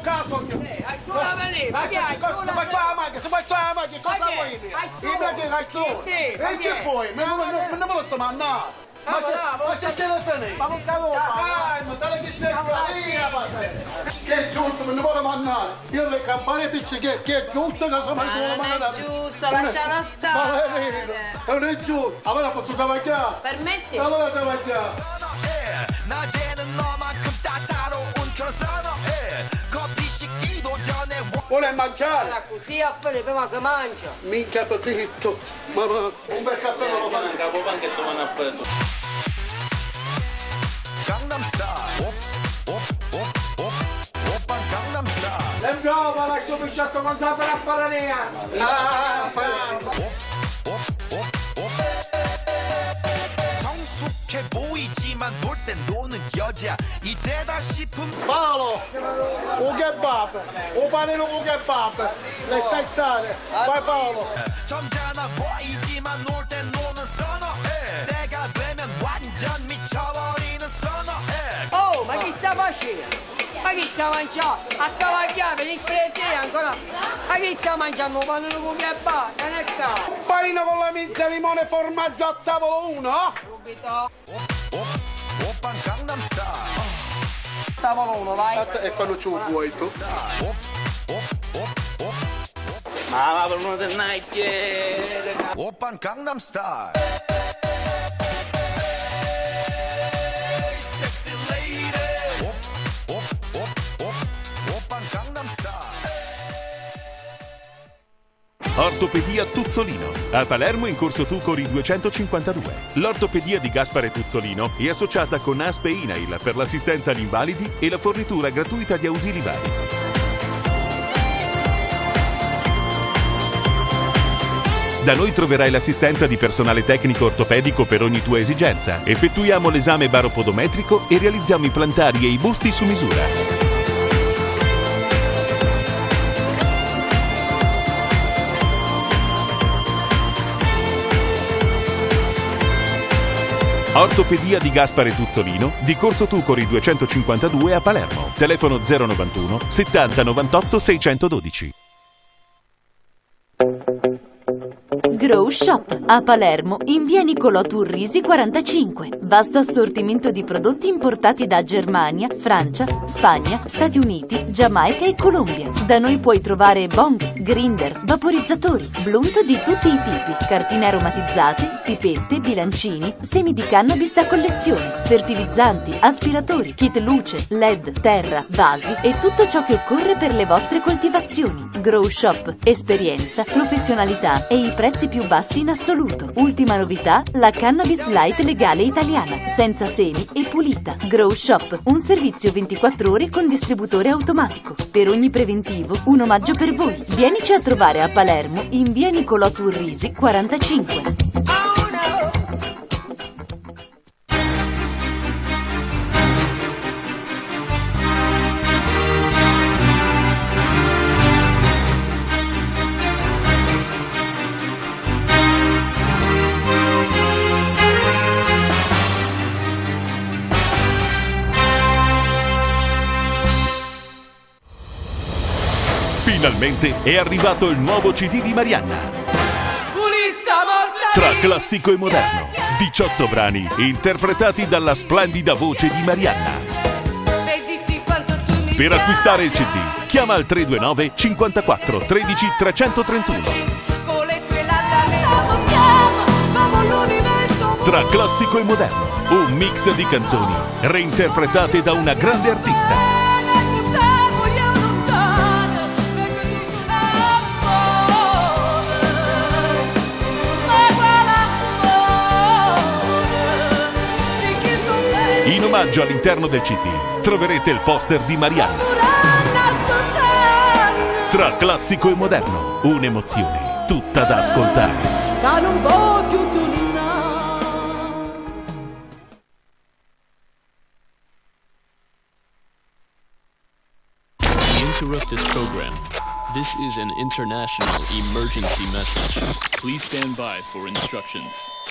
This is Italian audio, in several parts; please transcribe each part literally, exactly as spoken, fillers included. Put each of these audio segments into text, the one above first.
caso io. Eh, hai tu la venire, ma che hai tu la Ma qua la macchina, se vai tu la macchina, cosa vuoi? Io che hai tu. E che vuoi? Ma non me lo sto mandando. Ma che telefoni? Ma non cavo. Calma, dai che c'è via, che è giusto, non vuole mandare. Io le campane picciche, che è giusto che sono mai buono mandare. Non è giusto, lascialo stare. Non è giusto. Allora posso travagliare? Per me sì. Allora travagliare. Vuole mangiare? Allora, così a fare prima si mangia. Minchia petito. Mamma, un bel caffè non lo fa. Capo panchetto ma non aperto. Gangnam Style. Op, op, op, op, Gangnam Style. Non trova la sua pisciotto con sapere a parlare. Ah, 성숙해 보이지만 놀 땐 노는 여자 이때다 싶은 Paolo, un kebab, un panino con kebab, le spezzate, vai Paolo. 점잖아 보이지만 놀 땐 노는 선어해 내가 되면 완전 미쳐버리는 선어해 Oh, ma chi sta facendo? Ma chi sta mangiando? A travagliare, venirci le te ancora. Ma chi sta mangiando un panino con kebab? Non è caro. Un panino con la minzia, limone e formaggio a tavolo uno? Subito. 오빤 강남 스타일 Tavolo uno, vai. E quando ci vuoi tu? Ma per uno del Nike 오빤 강남 스타일 Sexy lady 오빤 강남 스타일 Ortopedia Tuzzolino, a Palermo in corso Tucori duecentocinquantadue. L'ortopedia di Gaspare Tuzzolino è associata con A S P e INAIL per l'assistenza agli invalidi e la fornitura gratuita di ausili vari. Da noi troverai l'assistenza di personale tecnico ortopedico per ogni tua esigenza. Effettuiamo l'esame baropodometrico e realizziamo i plantari e i busti su misura. Ortopedia di Gaspare Tuzzolino, di Corso Tucori duecentocinquantadue a Palermo. Telefono zero novantuno settanta novantotto seicentododici. Grow Shop a Palermo in via Niccolò Turrisi quarantacinque. Vasto assortimento di prodotti importati da Germania, Francia, Spagna, Stati Uniti, Giamaica e Colombia. Da noi puoi trovare bong, grinder, vaporizzatori, blunt di tutti i tipi, cartine aromatizzate, pipette, bilancini, semi di cannabis da collezione, fertilizzanti, aspiratori, kit luce, led, terra, vasi e tutto ciò che occorre per le vostre coltivazioni. Grow Shop, esperienza, professionalità e i prezzi più bassi in assoluto. Ultima novità, la cannabis light legale italiana, senza semi e pulita. Grow Shop, un servizio ventiquattro ore con distributore automatico. Per ogni preventivo, un omaggio per voi. Vienici a trovare a Palermo in via Niccolò Turrisi quarantacinque. Finalmente è arrivato il nuovo C D di Marianna. Tra classico e moderno, diciotto brani interpretati dalla splendida voce di Marianna. Per acquistare il C D, chiama al tre due nove cinquantaquattro tredici trecentotrentuno. Tra classico e moderno, un mix di canzoni reinterpretate da una grande artista. In omaggio all'interno del C D troverete il poster di Marianna. Tra classico e moderno, un'emozione tutta da ascoltare. We interrupt this program. This is an international emergency message. Please stand by for instructions.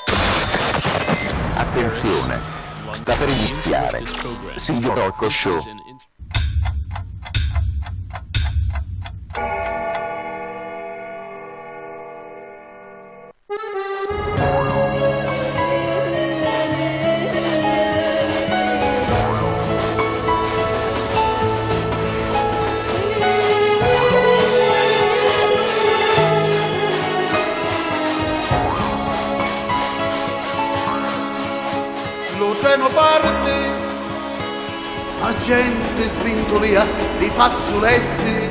Attenzione. Sta per iniziare Signor Rocco Show. pieno parte, la gente svintolia di fazzoletti,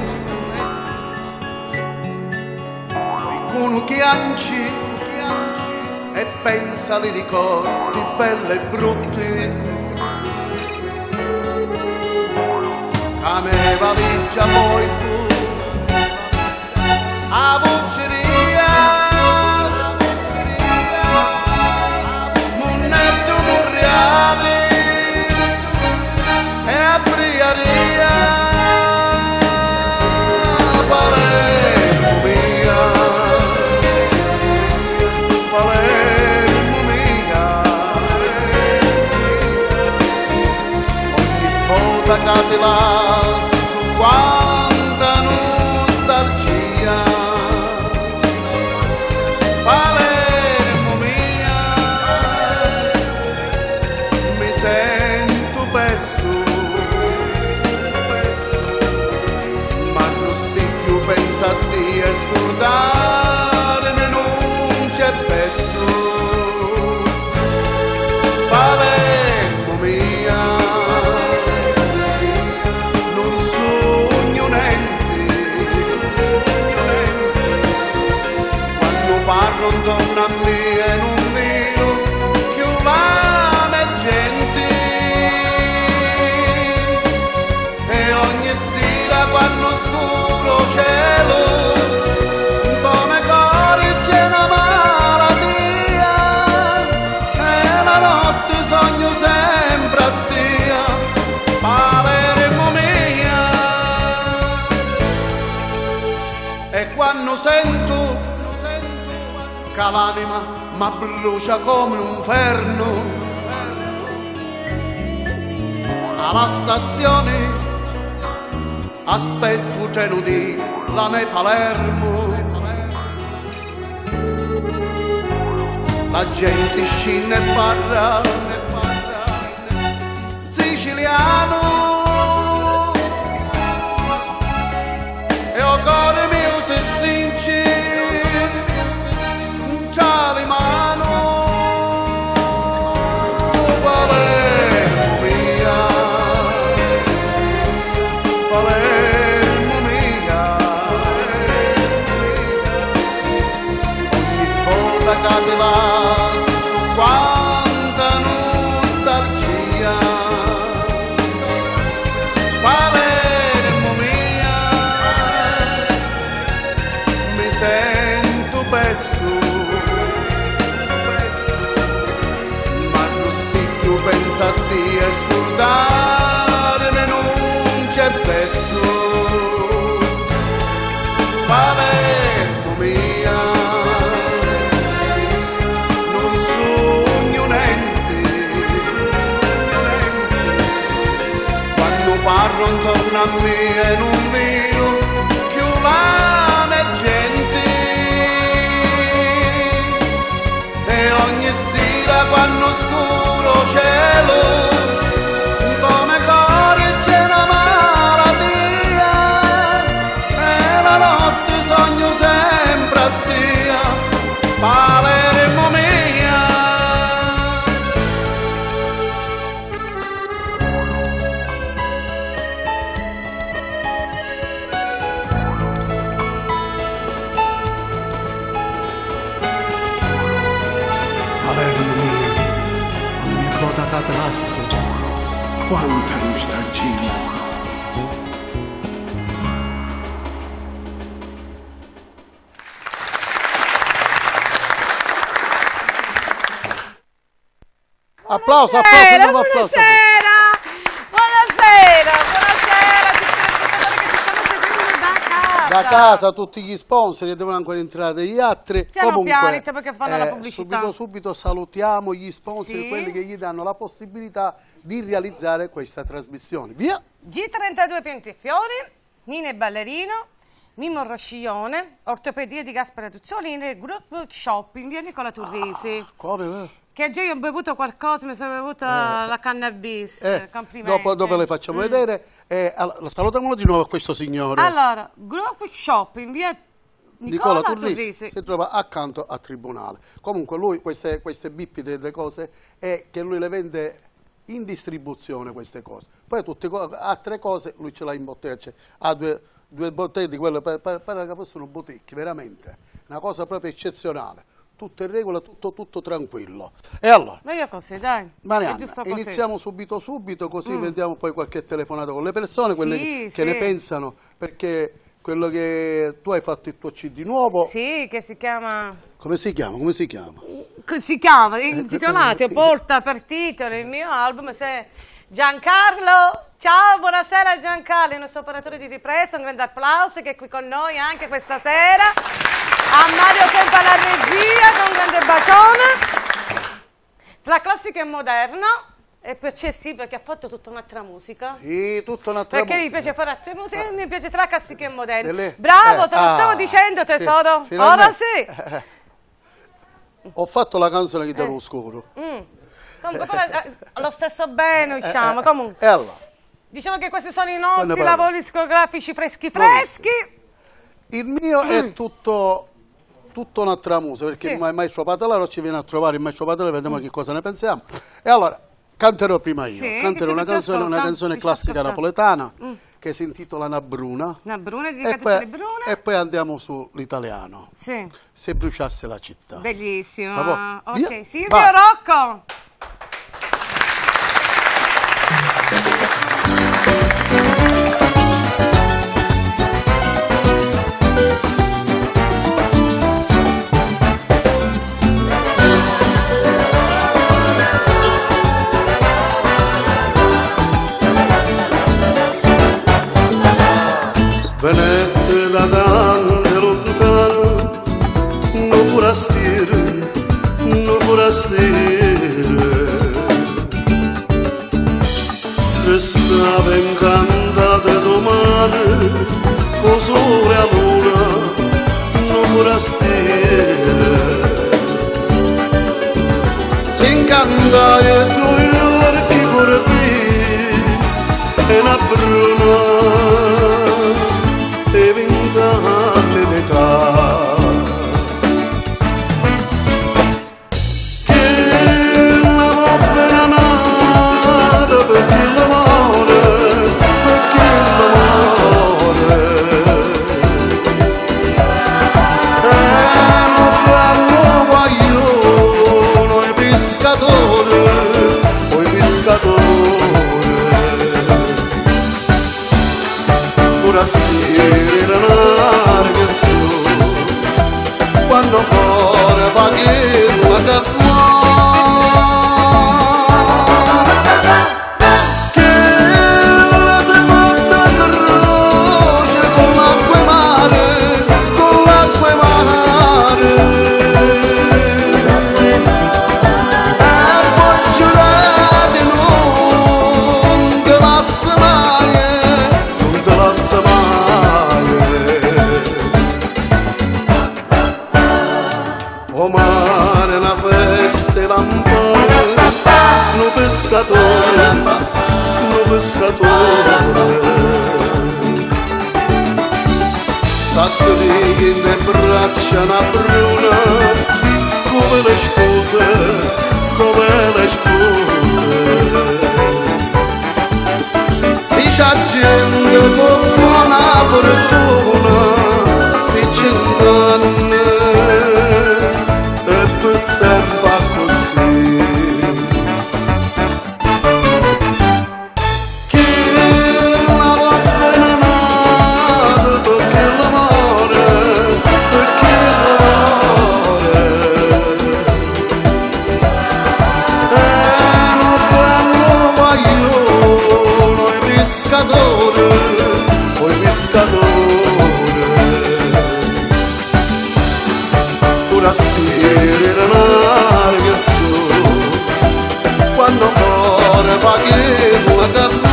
qualcuno chianci e pensa ai ricordi belli e brutti. La mia valigia poi tu, a bucceria, Munnetto Murriale e a Briaria, Palermo mia, Palermo mia, ogni volta che ti lasso quanta nostalgia, Palermo mia, mi sento perso, ma lo specchio pensa a te e scordarmi non c'è verso, Palermo mia. Parlo intorno a me e non vedo più la gente, e ogni sera quando scuro cielo come cuore c'è una malattia, e la notte sogno sempre a te, Palermo mia, e quando sento che l'anima mi brucia come un ferno, alla stazione aspetto il treno di la mia Palermo, la gente scende e parla siciliano e il cuore mio si stringe tra le mano, Palermo mia, Palermo mia, ogni volta che ti lasso quanta nostalgia, Palermo mia, mi sento perso, pensa a te e scordarmi non c'è verso, Palermo mia, non sogno niente, quando parlo intorno a me e non vedo più la mia gente, e ogni sera quando scuro cielo come cuore c'è una malattia, e la notte sogno sempre a te, Palermo mia. Palermo mia, ogni volta che ti lasso, quanta nostalgia. Applauso, applauso, nuovo applauso. Buonasera, buonasera, buonasera a tutti gli spettatori che ci stanno seguendo da casa. Da casa, tutti gli sponsor che devono ancora entrare degli altri. Piano Comunque, piano, perché fanno la eh, pubblicità. subito, subito salutiamo gli sponsor, Sì. quelli che gli danno la possibilità di realizzare questa trasmissione. Via! G trentadue Piantifiori, Nine Ballerino, Mimo Rosciglione, Ortopedia di Gaspare Tuzzolini e Group Shop in via Nicola Turrisi. Ah, come? Che già io ho bevuto qualcosa, mi sono bevuta Eh. la cannabis, Eh, complimenti. dopo, dopo le facciamo Mm. vedere. Eh, allora, salutiamolo di nuovo a questo signore. Allora, Group Shop in via Nicola, Nicola Turrisi, Turrisi. si trova accanto a Tribunale. Comunque lui queste, queste bippi delle cose è che lui le vende in distribuzione queste cose. Poi tutte co altre cose lui ce l'ha in bottega, cioè, ha due, due botteghe di quelle, per, per, per che fossero botteghe, veramente, una cosa proprio eccezionale. Tutto in regola, tutto, tutto tranquillo. E allora? Meglio così, dai. Marianna, iniziamo subito subito, così mm. vediamo poi qualche telefonata con le persone, quelle sì, che, sì. ne pensano, perché quello che tu hai fatto il tuo C D nuovo. Sì, che si chiama... Come si chiama? Come si chiama? Si chiama, intitolato, porta per titolo il mio album, se Giancarlo. Ciao, buonasera Giancarlo, il nostro operatore di ripresa, un grande applauso che è qui con noi anche questa sera. A Mario Sempa la regia, con un grande bacione. Tra classica e moderno, e perciò sì, perché ha fatto tutta un'altra musica. Sì, tutta un'altra perché musica. Perché mi piace fare altre musiche, ah. mi piace tra classica e moderno. Delle... Bravo, eh, te lo ah, stavo dicendo tesoro, sì, ora sì. Eh, ho fatto la canzone che te lo scuro. Mm. Comunque, però, eh, lo stesso bene usciamo, comunque. E allora? Diciamo che questi sono i nostri lavori discografici freschi freschi. Il mio mm. è tutto... tutto un'altra musica, perché sì. il maestro Patalaro ci viene a trovare, il maestro Patalaro, vediamo mm. che cosa ne pensiamo. E allora, canterò prima io, sì, canterò una canzone, una canzone classica napoletana, mm. che si intitola Una Bruna. Una Bruna, e poi, e poi andiamo sull'italiano. Sì. Se bruciasse la città. Bellissimo. Vabbè, ok, via. Silvio Vai. Rocco. Venette da tante lontane, no forastiere, no forastiere. Restava incantata domani, con sole a luna, no forastiere. Si incanta e due occhi corti, e una bruna. E vent'anni d'età che l'avrò appena nata perché l'amore, perché l'amore e non parlo guaglione i pescatori, o i pescatori forastieri larghe su quando cuore fa che la caffè che la si fatta croce con l'acqua e mare, con l'acqua e mare e poi giurate non te lascia mai, non te lascia mai. O mare, la festa e lampone, no pescatore, no pescatore. S'astrighi in le braccia una bruna, come le spose, come le spose. Dice a gente con buona fortuna, di cent'anni, e per sempre così. Che l'avrò appena nata perché l'amore, perché l'amore e non parlo guaglione i pescatori, o i pescatori forastieri larghe su quando cuore fa che la caffè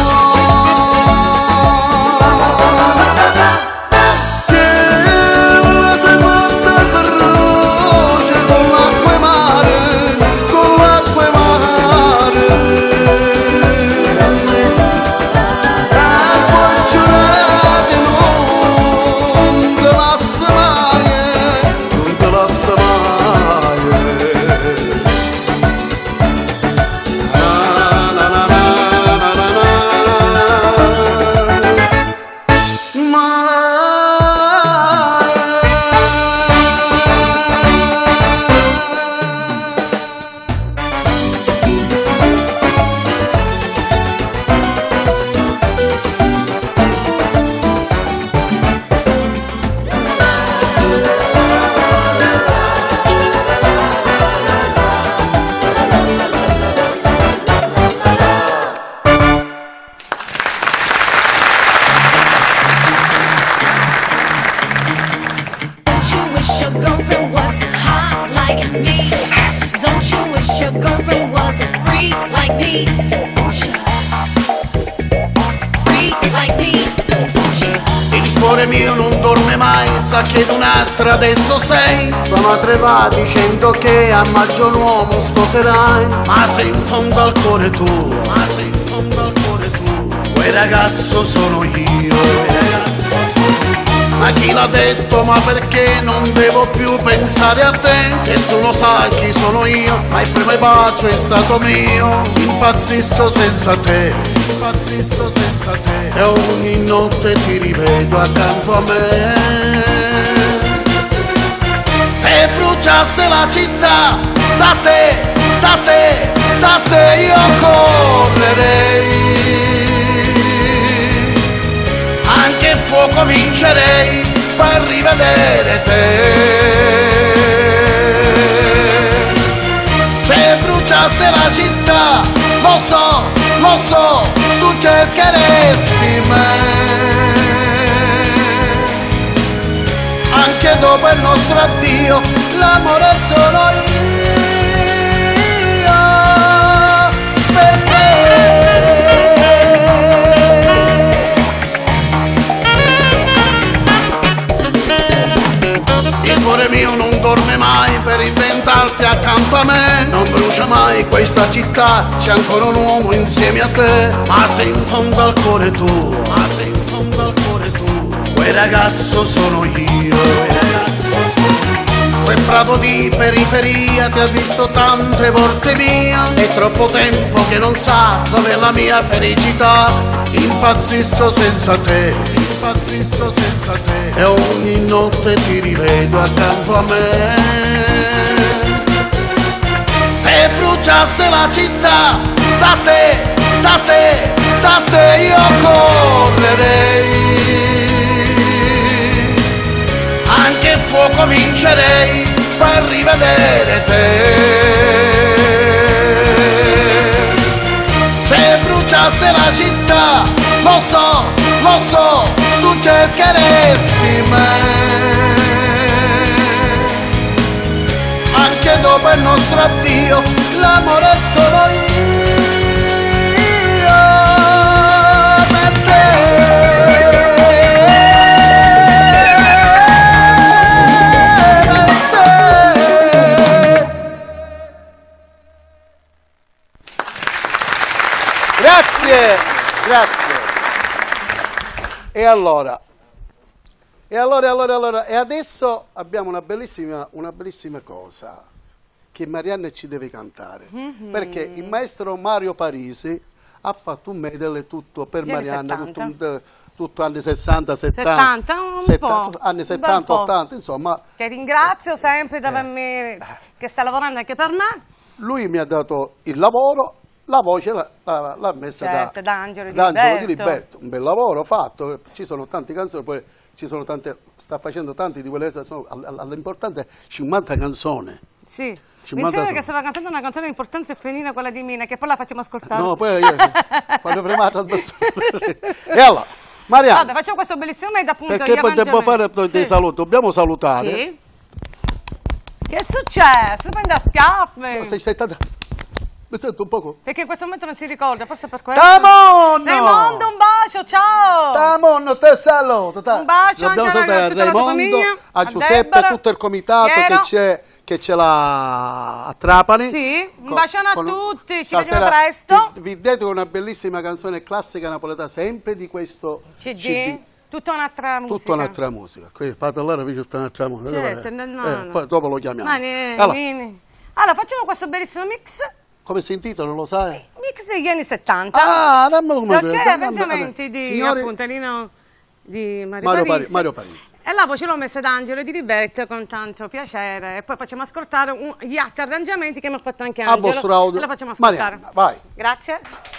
che la si fatta croce con l'acqua e mare, con l'acqua e mare e poi giurate non te lascia mai, non te lascia mai. Na na na at me. Don't you wish your girlfriend was a freak like me? Won't you? Freak like me. Il cuore mio non dorme mai, sa che d'un'altra adesso sei. Tua madre va dicendo che a maggio un uomo sposerai. Ma sei in fondo al cuore tuo, ma sei in fondo al cuore tuo. Quel ragazzo sono io, quel ragazzo sono io. Ma chi l'ha detto, ma perché non devo più pensare a te? Nessuno sa chi sono io, ma il primo bacio è stato mio. Impazzisco senza te, impazzisco senza te. E ogni notte ti rivedo accanto a me. Se bruciasse la città, da te, da te, da te io correrei. Anche il fuoco vincerei per rivedere te. Se bruciasse la città, lo so, lo so, tu cercheresti me. Anche dopo il nostro addio, l'amore sono io per te. Il cuore mio non dorme mai per inventarti accanto a me. Non brucia mai questa città, c'è ancora un uomo insieme a te. Ma sei in fondo al cuore tuo, ma sei in fondo al cuore tuo. Quel ragazzo sono io, quel ragazzo sono io. Quel prato di periferia ti ha visto tante volte via. È troppo tempo che non sa dov'è la mia felicità. Impazzisco senza te, impazzisco senza te. E ogni notte ti rivedo accanto a me. Se bruciasse la città, da te, da te, da te io correrei. Anche il fuoco vincerei per rivedere te. Se bruciasse la città, lo so, lo so, tu cercheresti me. Anche dopo il nostro addio, l'amore è solo io per te. Grazie, grazie. E allora, e allora, e allora, e allora, e adesso abbiamo una bellissima, una bellissima cosa che Marianna ci deve cantare, mm-hmm. perché il maestro Mario Parisi ha fatto un medley tutto per Gli Marianna, tutto, un, tutto anni sessanta, settanta, settanta, un settanta, po', anni settanta, ottanta, insomma. Che ringrazio sempre di avermi, che sta lavorando anche per me. Lui mi ha dato il lavoro. La voce l'ha messa certo, da, da Angelo, di, da Angelo Liberto. di Liberto, un bel lavoro fatto, ci sono tante canzoni, poi ci sono tante, sta facendo tanti di quelle, l'importante è cinquanta canzoni. Sì, cinquanta mi sembra che stava cantando una canzone di importanza femminile, quella di Mina, che poi la facciamo ascoltare. No, poi io, quando avremo la trasmissione. E allora, Marianna. Guarda, facciamo questo bellissimo medley appunto. Perché poi devo fare sì. dei saluti, dobbiamo salutare. Sì. Che è successo? Prendi a schiaffi. No, sei, sei stata... Mi sento un poco. Perché in questo momento non si ricorda, forse per questo. Raimondo! Raimondo, un bacio, ciao! Raimondo, te saluto. Un bacio dobbiamo anche salutare a Raimondo, a, a Giuseppe, a tutto il comitato Piero. che c'è che ce l'ha a Trapani. Sì, un bacione a tutti, ci vediamo stasera presto. Vi, vi dedico una bellissima canzone classica napoletana, sempre di questo C D. C D. Tutta un'altra musica. Tutta un'altra musica. Qui fate allora vi tutta un'altra musica. Certo, no, no, eh, no. Poi dopo lo chiamiamo. Ma ne, allora. ne. allora, facciamo questo bellissimo mix. Come si intitola, lo sai? Mix degli anni settanta. Ah, dammi come Perché arrangiamenti di Signori... appuntalino di Mario, Mario, Parisi. Pari, Mario Parisi. E la voce l'ho messa da Angelo di Liberto con tanto piacere. E poi facciamo ascoltare un, gli altri arrangiamenti che mi ha fatto anche Angelo. A vostro audio. E la facciamo ascoltare. Marianna, vai. Grazie.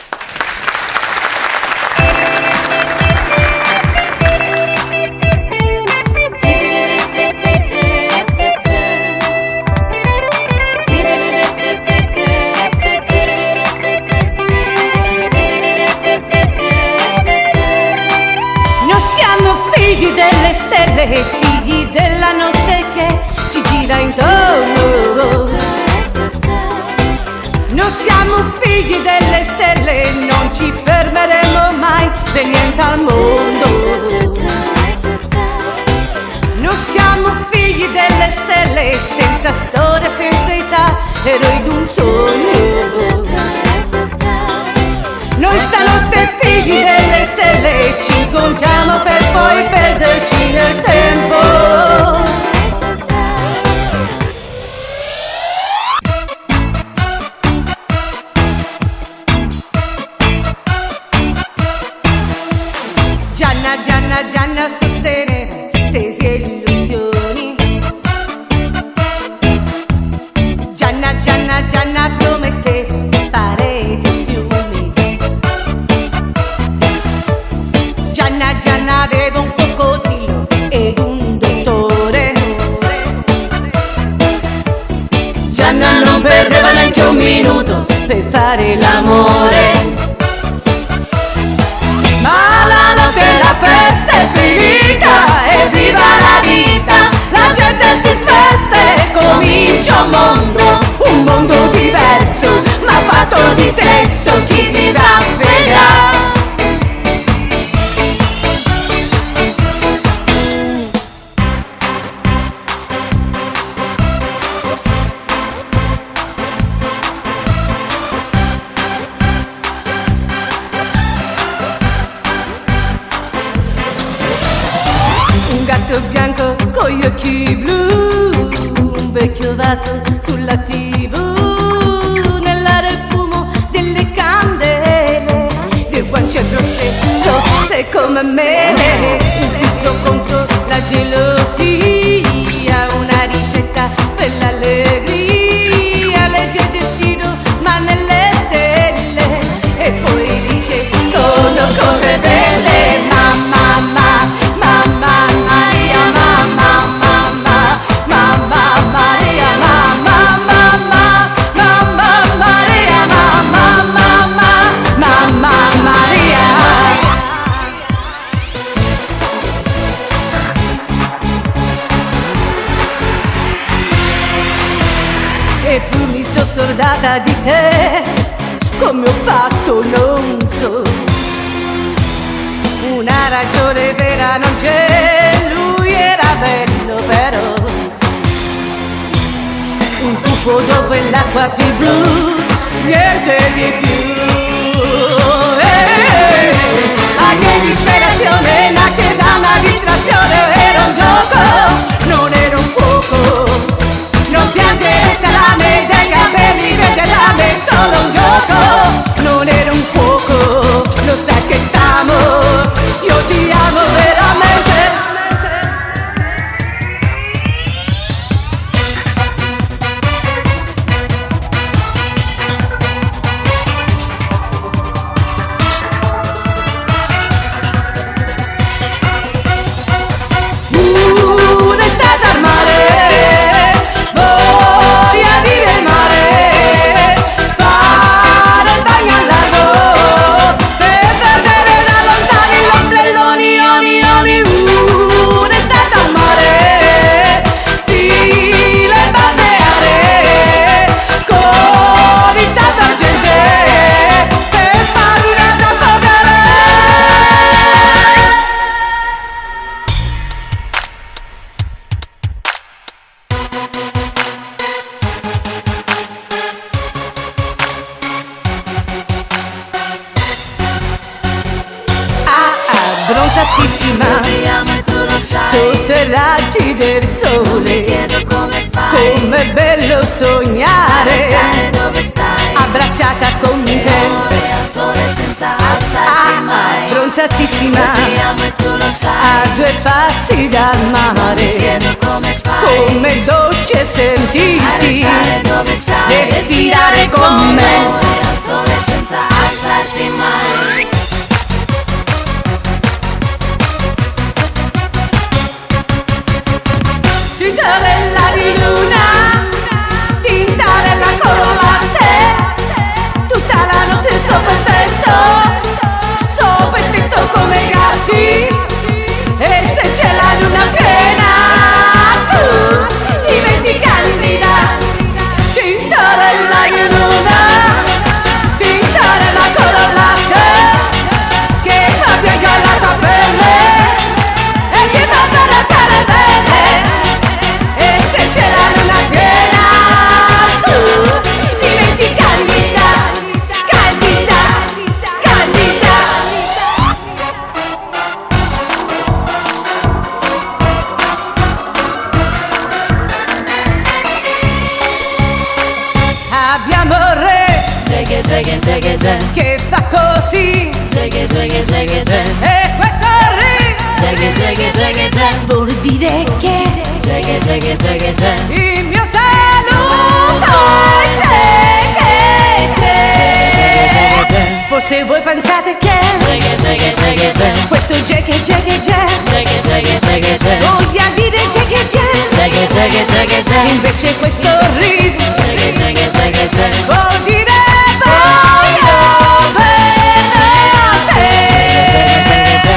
Figli delle stelle, figli della notte che ci gira intorno. figli delle stelle, non ci fermeremo mai per niente al mondo. Noi siamo figli delle stelle, senza storia, senza età, eroi d'un sogno. Noi stanotte figli delle stelle, ci incontriamo per poi perderci nel tempo. Gianna, Gianna, Gianna sosteneva tesi e illusioni. Gianna, Gianna, Gianna prometteva pareti e fiumi. Gianna, Gianna aveva un coccodrillo ed un dottore. Gianna non perdeva neanche un minuto per fare l'amore. Ma la notte la festa è finita e viva la vita, la gente si sveste e comincia un mondo, un mondo diverso, ma fatto di sesso, chi vivrà vedrà. Un gatto bianco con gli occhi blu, un vecchio vaso sulla tivù, nell'aria il fumo delle candele, le guance rosse, rosse come mele, un filtro contro la gelosia, una ricetta per l'allegria, legge il destino ma nelle stelle, e poi dice sono cose belle, mamma, mamma, mamma Maria, mamma, mamma, mamma Maria, mamma, mamma, mamma Maria, mamma, mamma, mamma Maria. E più mi sono scordata di te, come ho fatto non so. Una ragione vera non c'è, lui era bello però. Un tuffo dove l'acqua più blu, niente di più. Eh, la mia disperazione nasce da una distrazione, era un gioco, non era un fuoco. Non piangere salame dei capelli verde lame, solo un gioco, non era un fuoco. Lo sai che t'amo, io ti amo veramente. Un'estate al mare, voglia di remare, fare il bagno al lago, per perdere da lontani gli ombrelloni, oni, oni. Un'estate al mare, stile balneare, con il salto argente, per farmi da affogare. Ah, ah, bronzatissima, sotto i raggi del sole, com'è bello sognare, abbracciata con te. Ah, ah, bronzatissima, a due passi dal mare, come dolce sentirti, respirare con me. Tintarella di luna, tintarella colorante, tutta la notte sopra il tetto, sopra il tetto come gatti, e se c'è la luna piena, tu diventi candida. Tintarella di luna, che fa così, e questo ring vuol dire che il mio saluto è forse voi pensate che questo jaggy jaggy jaggy voglia dire jaggy jaggy, invece questo ring vuol dire voglio bene a te.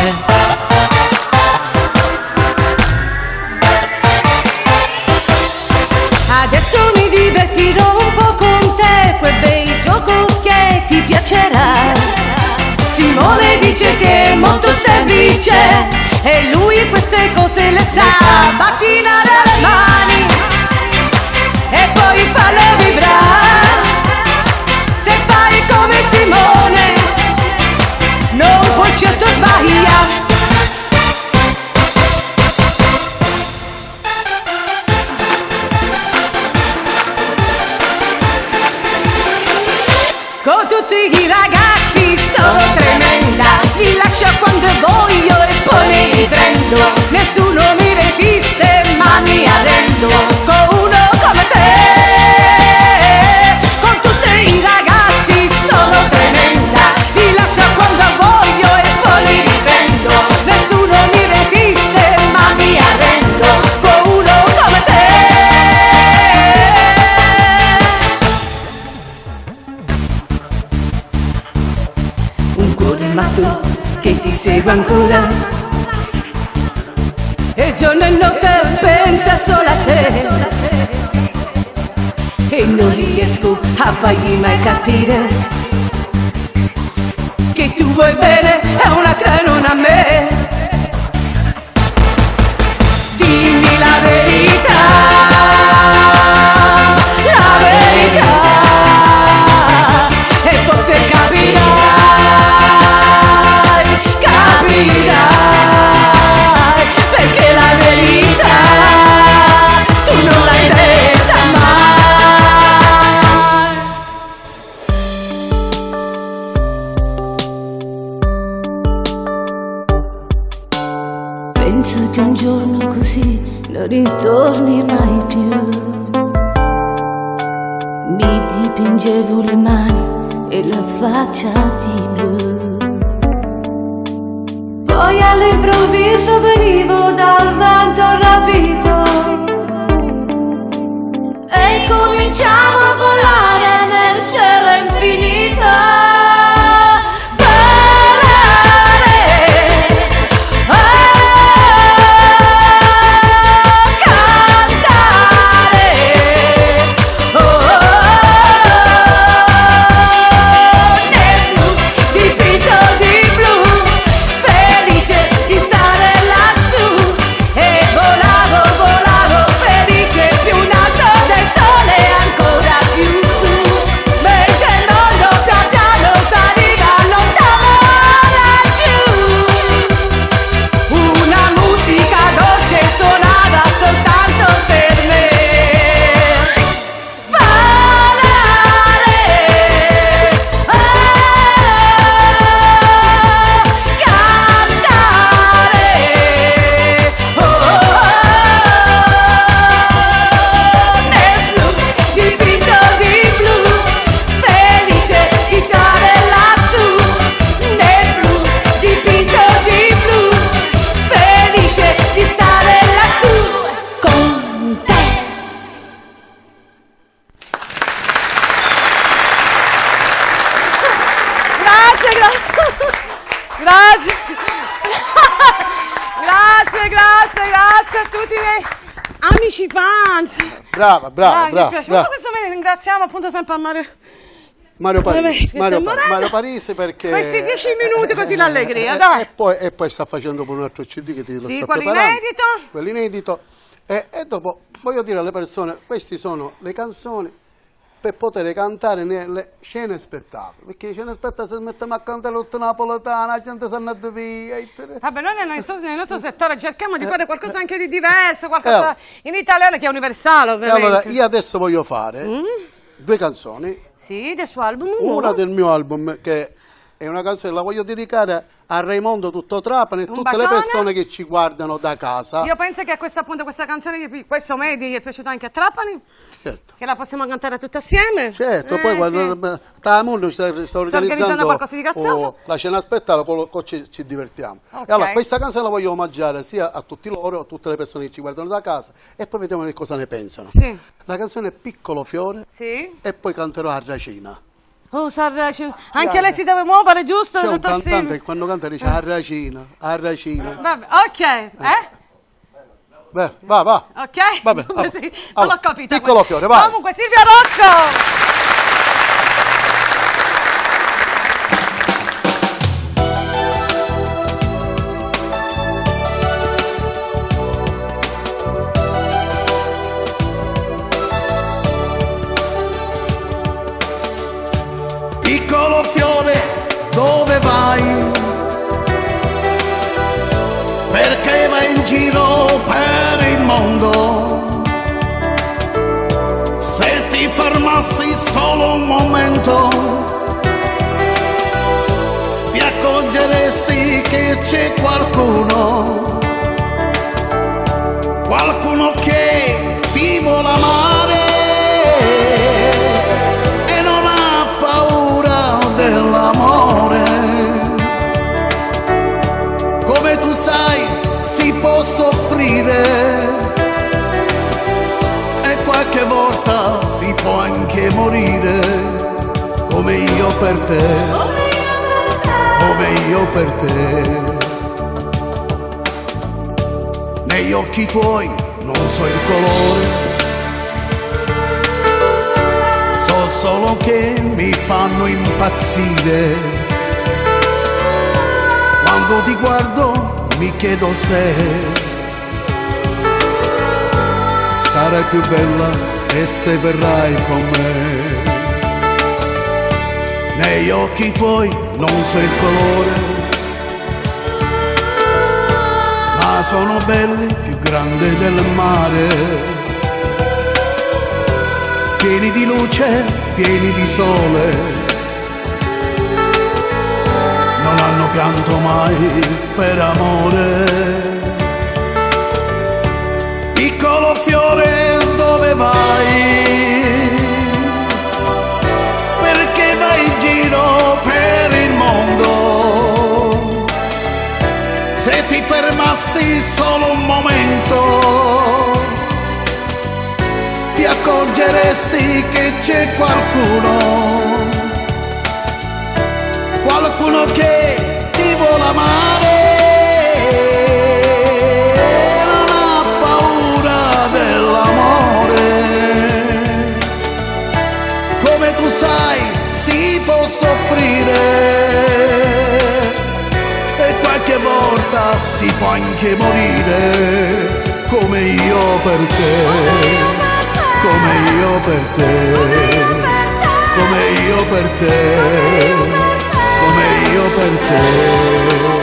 Adesso mi divertirò un po' con te, quel bel gioco che ti piacerà. Simone dice che è molto semplice e lui queste cose le sa. Macchinare le mani e poi farle vibrare. Se fai come Simone non puoi certo sbagliare. Con tutti i ragazzi sono tremenda, li lascio quando voglio e poi mi riprendo. Nessuno mi resiste ma mi arrendo con uno come te. Con tutti i ragazzi sono tremenda, li lascio quando voglio e poi mi riprendo. Nessuno mi resiste ma mi arrendo con uno come te. Matto che ti segue ancora e giorno e notte pensa solo a te e non riesco a fargli mai capire che tu vuoi bene a un'altra e non a me. Dimmi la verità, la verità, e forse capirai. Perché la verità tu non l'hai detta mai. Penso che un giorno così non ritorni mai più. Mi dipingevo le mani e la faccia di blu. Poi all'improvviso venivo dal vento rapito e cominciamo a volare nel cielo infinito. Amici fans, brava, brava, brava, brava. brava. Questo me ne ringraziamo appunto sempre a Mario Mario Parisi, Mario, Mario Parisi perché questi dieci minuti così l'allegria, e, dai. E poi, e poi sta facendo pure un altro C D che ti lo sì, sta quello preparando. inedito. Quello inedito. E, e dopo voglio dire alle persone, queste sono le canzoni per poter cantare nelle scene spettacolo, perché le scene spettacolo se mettiamo a cantare l'otto napoletana, la gente si è andata via. Vabbè, noi nel nostro, nel nostro settore cerchiamo di fare qualcosa anche di diverso, qualcosa eh, in italiano che è universale, ovviamente. E allora io adesso voglio fare mm? due canzoni. Sì, del suo album Una nuovo. del mio album, che è una canzone che la voglio dedicare a Raimondo tutto Trapani e Un tutte bacione. le persone che ci guardano da casa. Io penso che a questo punto questa canzone, di questo Medi, gli è piaciuta anche a Trapani, Certo. che la possiamo cantare tutte assieme. Certo, Eh, poi sì. quando Tamundo sta, sta organizzando, organizzando qualcosa di grazioso. oh, la cena spettacolo, poi ci, ci divertiamo. Ok. E allora questa canzone la voglio omaggiare sia a tutti loro, a tutte le persone che ci guardano da casa, e poi vediamo che cosa ne pensano. Sì. La canzone è Piccolo Fiore, Sì. e poi canterò a Racina. Oh, Sarracino. Anche lei si deve muovere, giusto? C'è un dottor Silvio? cantante che quando canta dice a Racina, a Racina. Vabbè, ok, eh? Beh, va, va. Ok? Vabbè, Sì, allora, non allora, l'ho capita. Piccolo questa. Fiore, vai. Comunque, Silvio Rocco! Piccolo fiore, dove vai? Perché vai in giro per il mondo? Se ti fermassi solo un momento, ti accorgeresti che c'è qualcuno, qualcuno che ti vuole amare e non ha paura dell'amore. Come tu sai, si può soffrire e qualche volta si può anche morire, come io per te, come io per te. Negli occhi tuoi non so il colore, so solo che mi fanno impazzire. Quando ti guardo mi chiedo se sarai più bella e se verrai con me. Negli occhi tuoi non so il colore, ma sono belli, più grandi del mare, pieni di luce, pieni di sole. Non hanno pianto mai per amore. Piccolo fiore, dove vai? Perché vai in giro per il mondo? Se ti fermassi solo un momento, ti accorgeresti che c'è qualcuno, qualcuno che ti vuole amare, non ha paura dell'amore. Come tu sai, si può soffrire e qualche volta si può anche morire, come io per te, come io per te, come io per te, come io per te.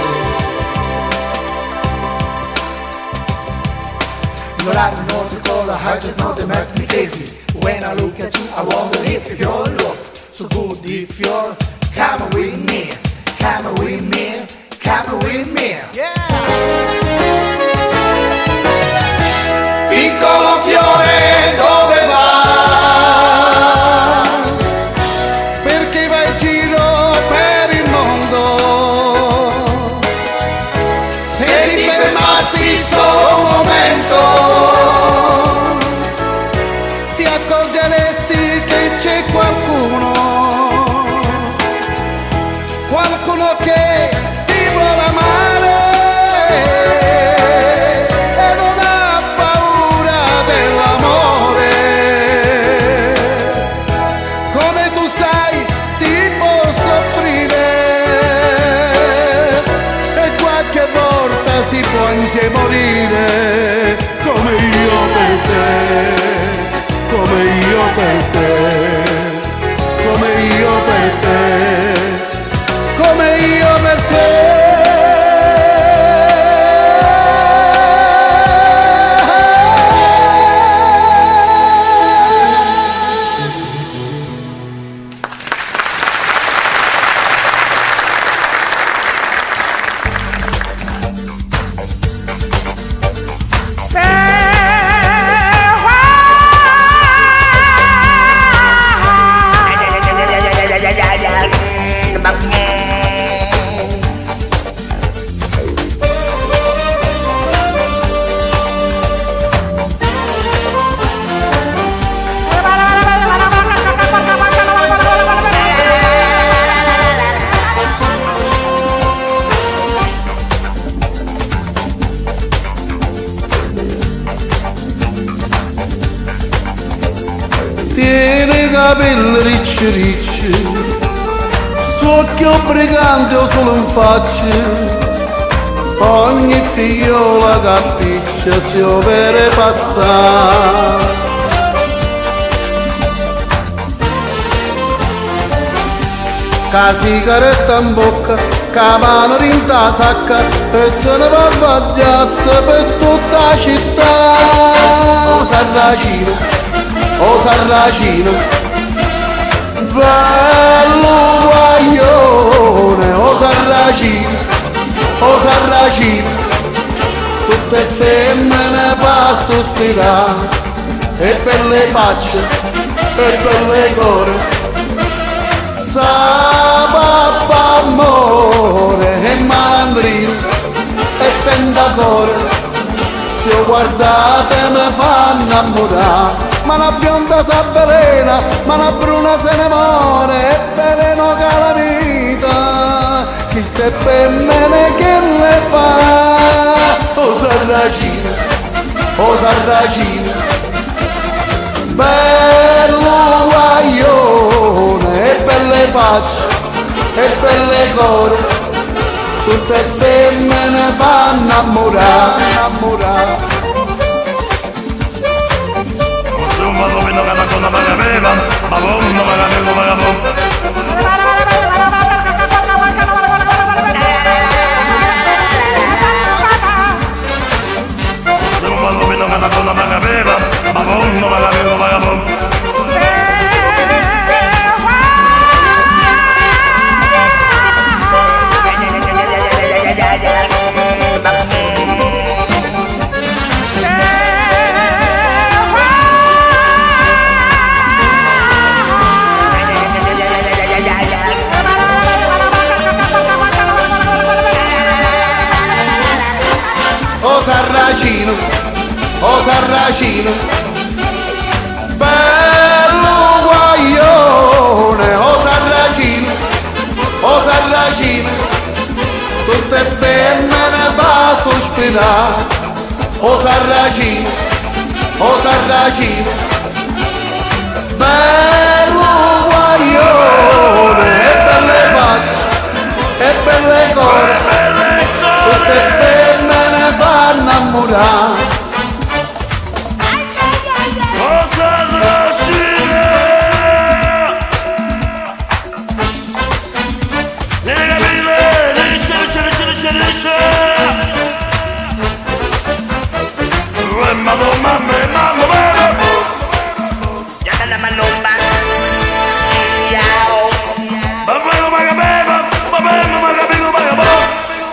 But I don't know the color, I just know they make me crazy. When I look at you, I wonder if you look so good. If you're come with me, come with me, come with me. Piccolo fiore, dove vai? Perché vai in giro per il mondo? Se ti fermassi solo un momento, ti accorgeresti che capelli ricci ricci, sto occhio brigante o solo in faccia, ogni figliola capisce si overe passare. Ca sigaretta in bocca, ca mano rinta sacca e se ne va sbaggiasse per tutta la città. O Sarracino, o Sarracino, bello guaglione, o Sarracino, o Sarracino, tutte femmine fa sospirare, e per le facce, e per le core, Sapa amore e malandrino e tentatore, se io guardate mi fa innamorare, ma la bionda s'avvelena, ma la bruna se ne muore, e veleno che la vita, chi ste femmine che le fa, o Sarracino, o Sarracino, bello guaglione e belle facce e belle core, tutte femmine fanno innamorare, innamorare. Insomma dove non la cosa ma aveva, ma non la aveva, ma non Insomma dove non la cosa ma aveva, ma non la aveva, ma non O Sarracino, o Sarracino, bello guaglione, o Sarracino, o Sarracino, tutte femmine fa sospirare, o Sarracino, o Sarracino, bello guaglione, e belle facce, e belle core, tutte femmine fa innamorare. O Sarracino, nelle capille, lisce, lisce, lisce, lisce, lisce, e mamma, mamma, mamma, mamma, ya te la malumba, yao, babero, magabeba, babero, magabego, magabebo.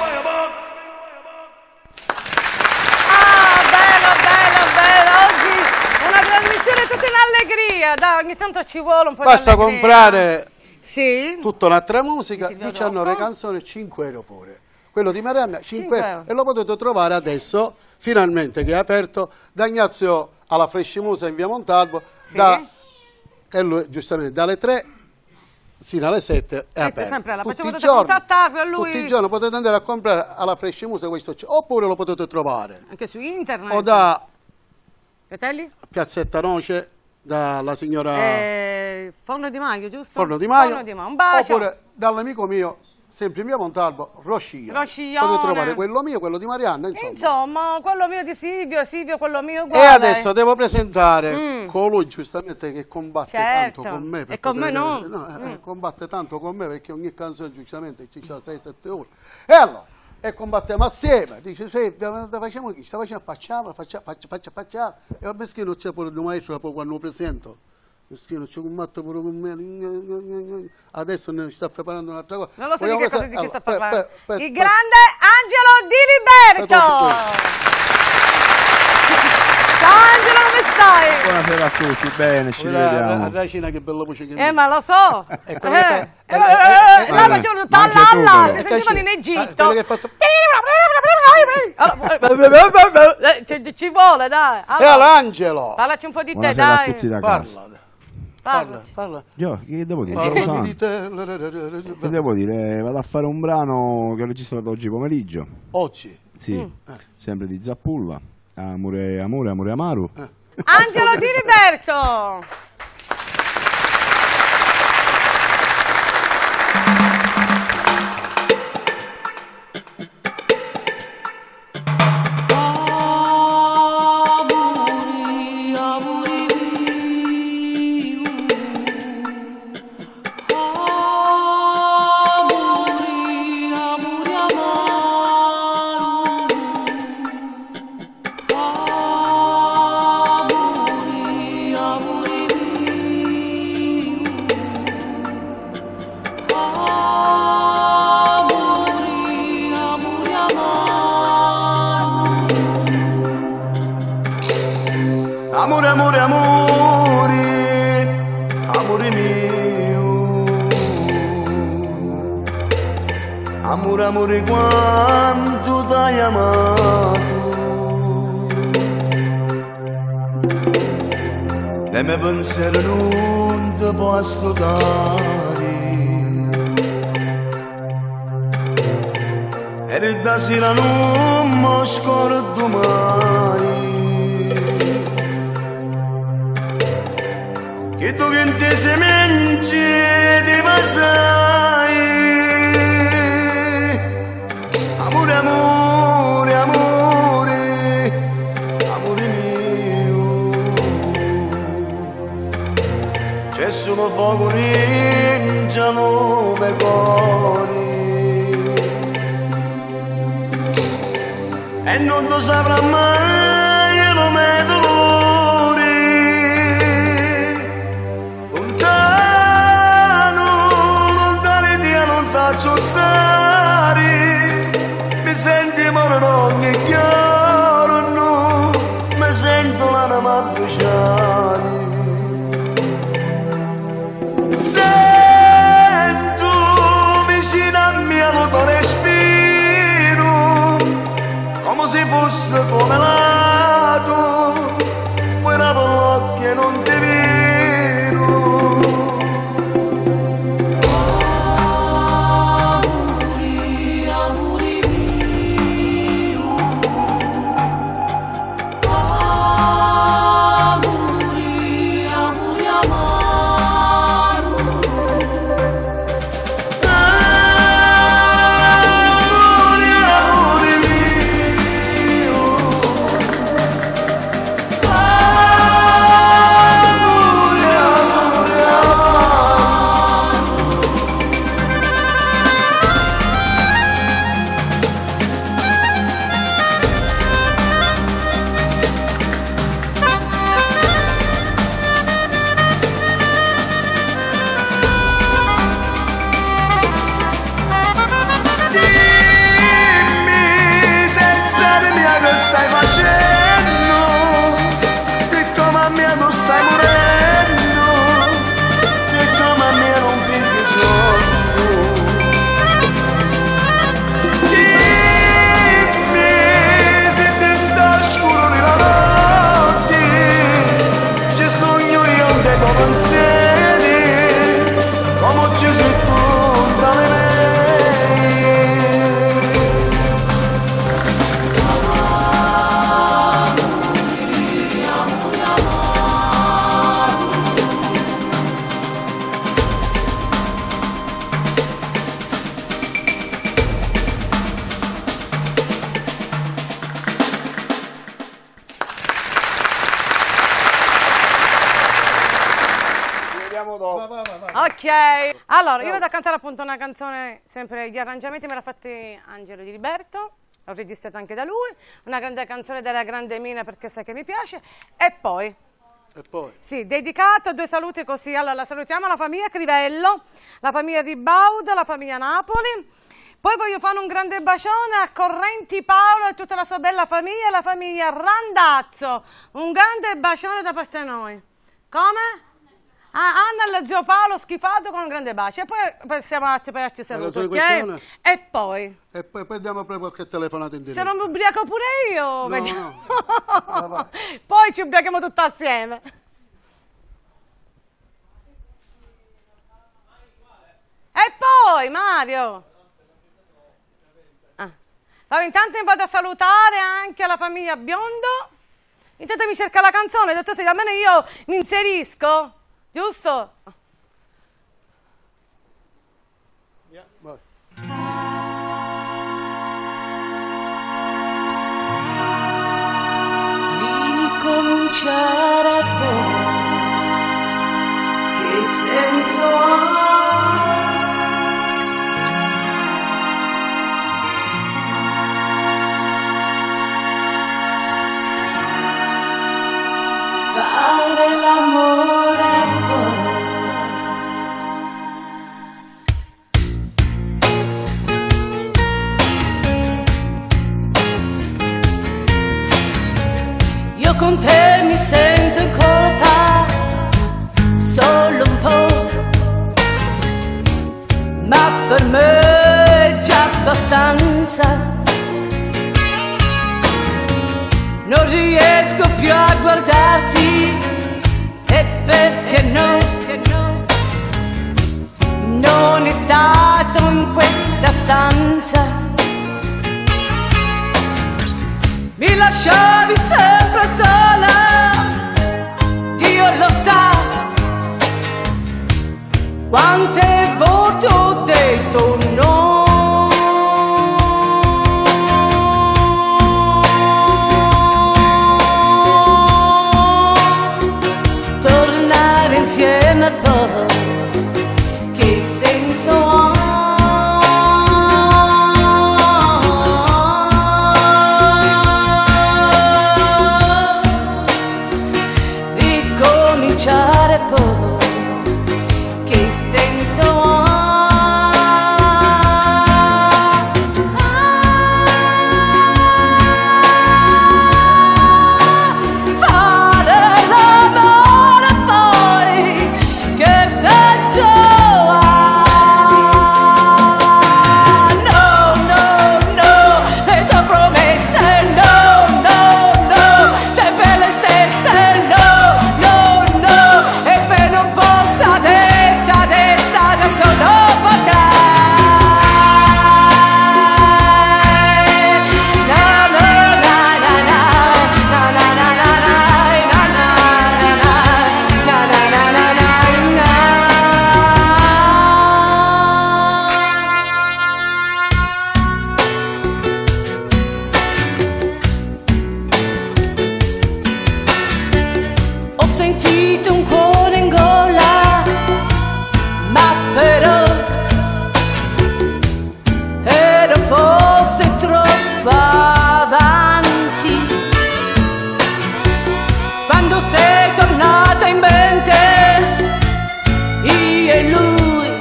Dai, ogni tanto ci vuole un po' Basta di comprare sì? tutta un'altra musica, diciannove canzoni, cinque euro pure. Quello di Marianna, cinque euro. E lo potete trovare adesso, finalmente, che è aperto, da Ignazio alla Fresh Musa in via Montalvo, sì? da, e lui, giustamente dalle tre fino alle sette è ecco, aperto. Sempre là. Tutti, i giorni, giorni, lui... tutti i giorni potete andare a comprare alla Fresh Musa questo, oppure lo potete trovare anche su internet. O da Fratelli? Piazzetta Noce, dalla signora eh, Forno di Maio, giusto? Forno di Maio, Forno di Maio. Un bacio. Oppure dall'amico mio, sempre in via Montalvo, Rosciglione. Rosciglione. Potete trovare quello mio, quello di Marianna, insomma. Insomma, quello mio di Silvio, Silvio quello mio uguale. E adesso devo presentare mm. colui giustamente che combatte certo. tanto con me. E con me no. no eh, mm. combatte tanto con me perché ogni canzone giustamente ci sono sei sette ore. E allora, e combattiamo assieme, dice sì, facciamo chi? Sta facendo, facciamo, facciamo, facciamo, facciamo. E va meschino c'è pure il maestro poi quando lo presento. Meschino c'è un matto pure con me. Adesso ne sta preparando un'altra cosa. Non lo so di che, cosa, di che sta parlando. Per, per, per, il grande Angelo Di Liberto. Ciao Angelo, come stai? Buonasera a tutti, bene, ci vediamo. La Racina che bella voce che Eh, ma lo so. Eh, eh, eh, là facevano talla, si sentivano in Egitto. Quello che faccio... Ci vuole, dai. E all'Angelo. Parlaci un po' di te, Buonasera dai. a tutti da casa. Parla, parla. Io che devo dire? Parla Sono di te. Che devo dire? Vado a fare un brano che ho registrato oggi pomeriggio. Oggi? Sì, mm. sempre di Zappulla. Amore, amore, amore, amaru. Eh. Angelo Di Liberto. amore mio, amore, amore, quanto t'hai amato, e me pensiero non ti posso dare, e da sera non mi scordo mai, che tu che ti sementi ti passai, amore, amore, amore, amore mio, c'è solo fuoco in nome cuore, e non lo saprà mai lo mio dolore, lontano, lontano di non saggio stare, mi senti morire ogni giorno, mi sento l'anima bruciare, sento vicino a me lo tuo respiro, come se fosse come lato, quella per l'occhio non ti vedo. Amori, amori mio, amori, amori amaro, amori, amori mio, amori, amori amaro. Dimmi senza mia che stai facendo, siccome a me non stai morendo, siccome a me non pigli sotto. Dimmi se dentro scuro nella notte ci sogno io dei tuoi pensieri, come ci sei tu tra le mie. Ok, allora io vado a cantare appunto una canzone, sempre gli arrangiamenti me l'ha fatti Angelo Di Liberto, ho registrato anche da lui, una grande canzone della grande Mina perché sai che mi piace, e poi, E poi? sì, dedicato, due saluti così, allora salutiamo la famiglia Crivello, la famiglia Ribaudo, la famiglia Napoli, poi voglio fare un grande bacione a Correnti Paolo e tutta la sua bella famiglia, la famiglia Randazzo, un grande bacione da parte di noi. Come? Ah, Anna e lo zio Paolo Schifato con un grande bacio e poi passiamo a farci saluto, ok? E poi? E poi, poi diamo pure qualche telefonata in diretta. Se non mi ubriaco pure io, No, vediamo. no. Poi ci ubriachiamo tutti assieme. E poi, Mario? Ah. Allora, intanto vado a salutare anche la famiglia Biondo. Intanto mi cerca la canzone, dottor Sedi, almeno io mi inserisco. Giusto? Yeah, vai. Ricominciare a te, che senso ha? Fare l'amore a te. Io con te mi sento stanza. Non riesco più a guardarti, e perché no? Non è stato in questa stanza. Mi lasciavi sempre sola, Dio lo sa. Quante volte ho detto no. Tornare insieme poi, che senso ha? Ricominciare poi, che senso ha? Fare l'amore poi, che senso ha? No, no, no, le tue promesse, no, no, no, sempre le stesse, no, no, no, e per non posso adesso, adesso, adesso non potrai. No, no, na, na, na, na, na, na, na, na, na, na, na, na, na, na, na. Ho sentito un cuore in gola, ma però ero forse troppo avanti. Quando sei tornata in mente, io e lui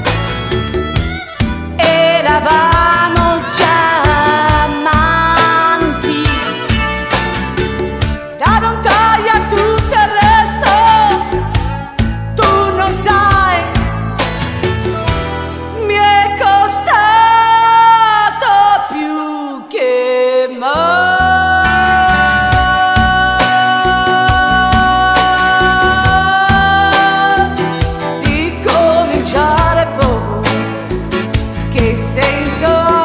eravamo già amanti. Da non taglia tutto il resto, tu non sai, mi è costato più che mai. Ricominciare poi, che senso ha?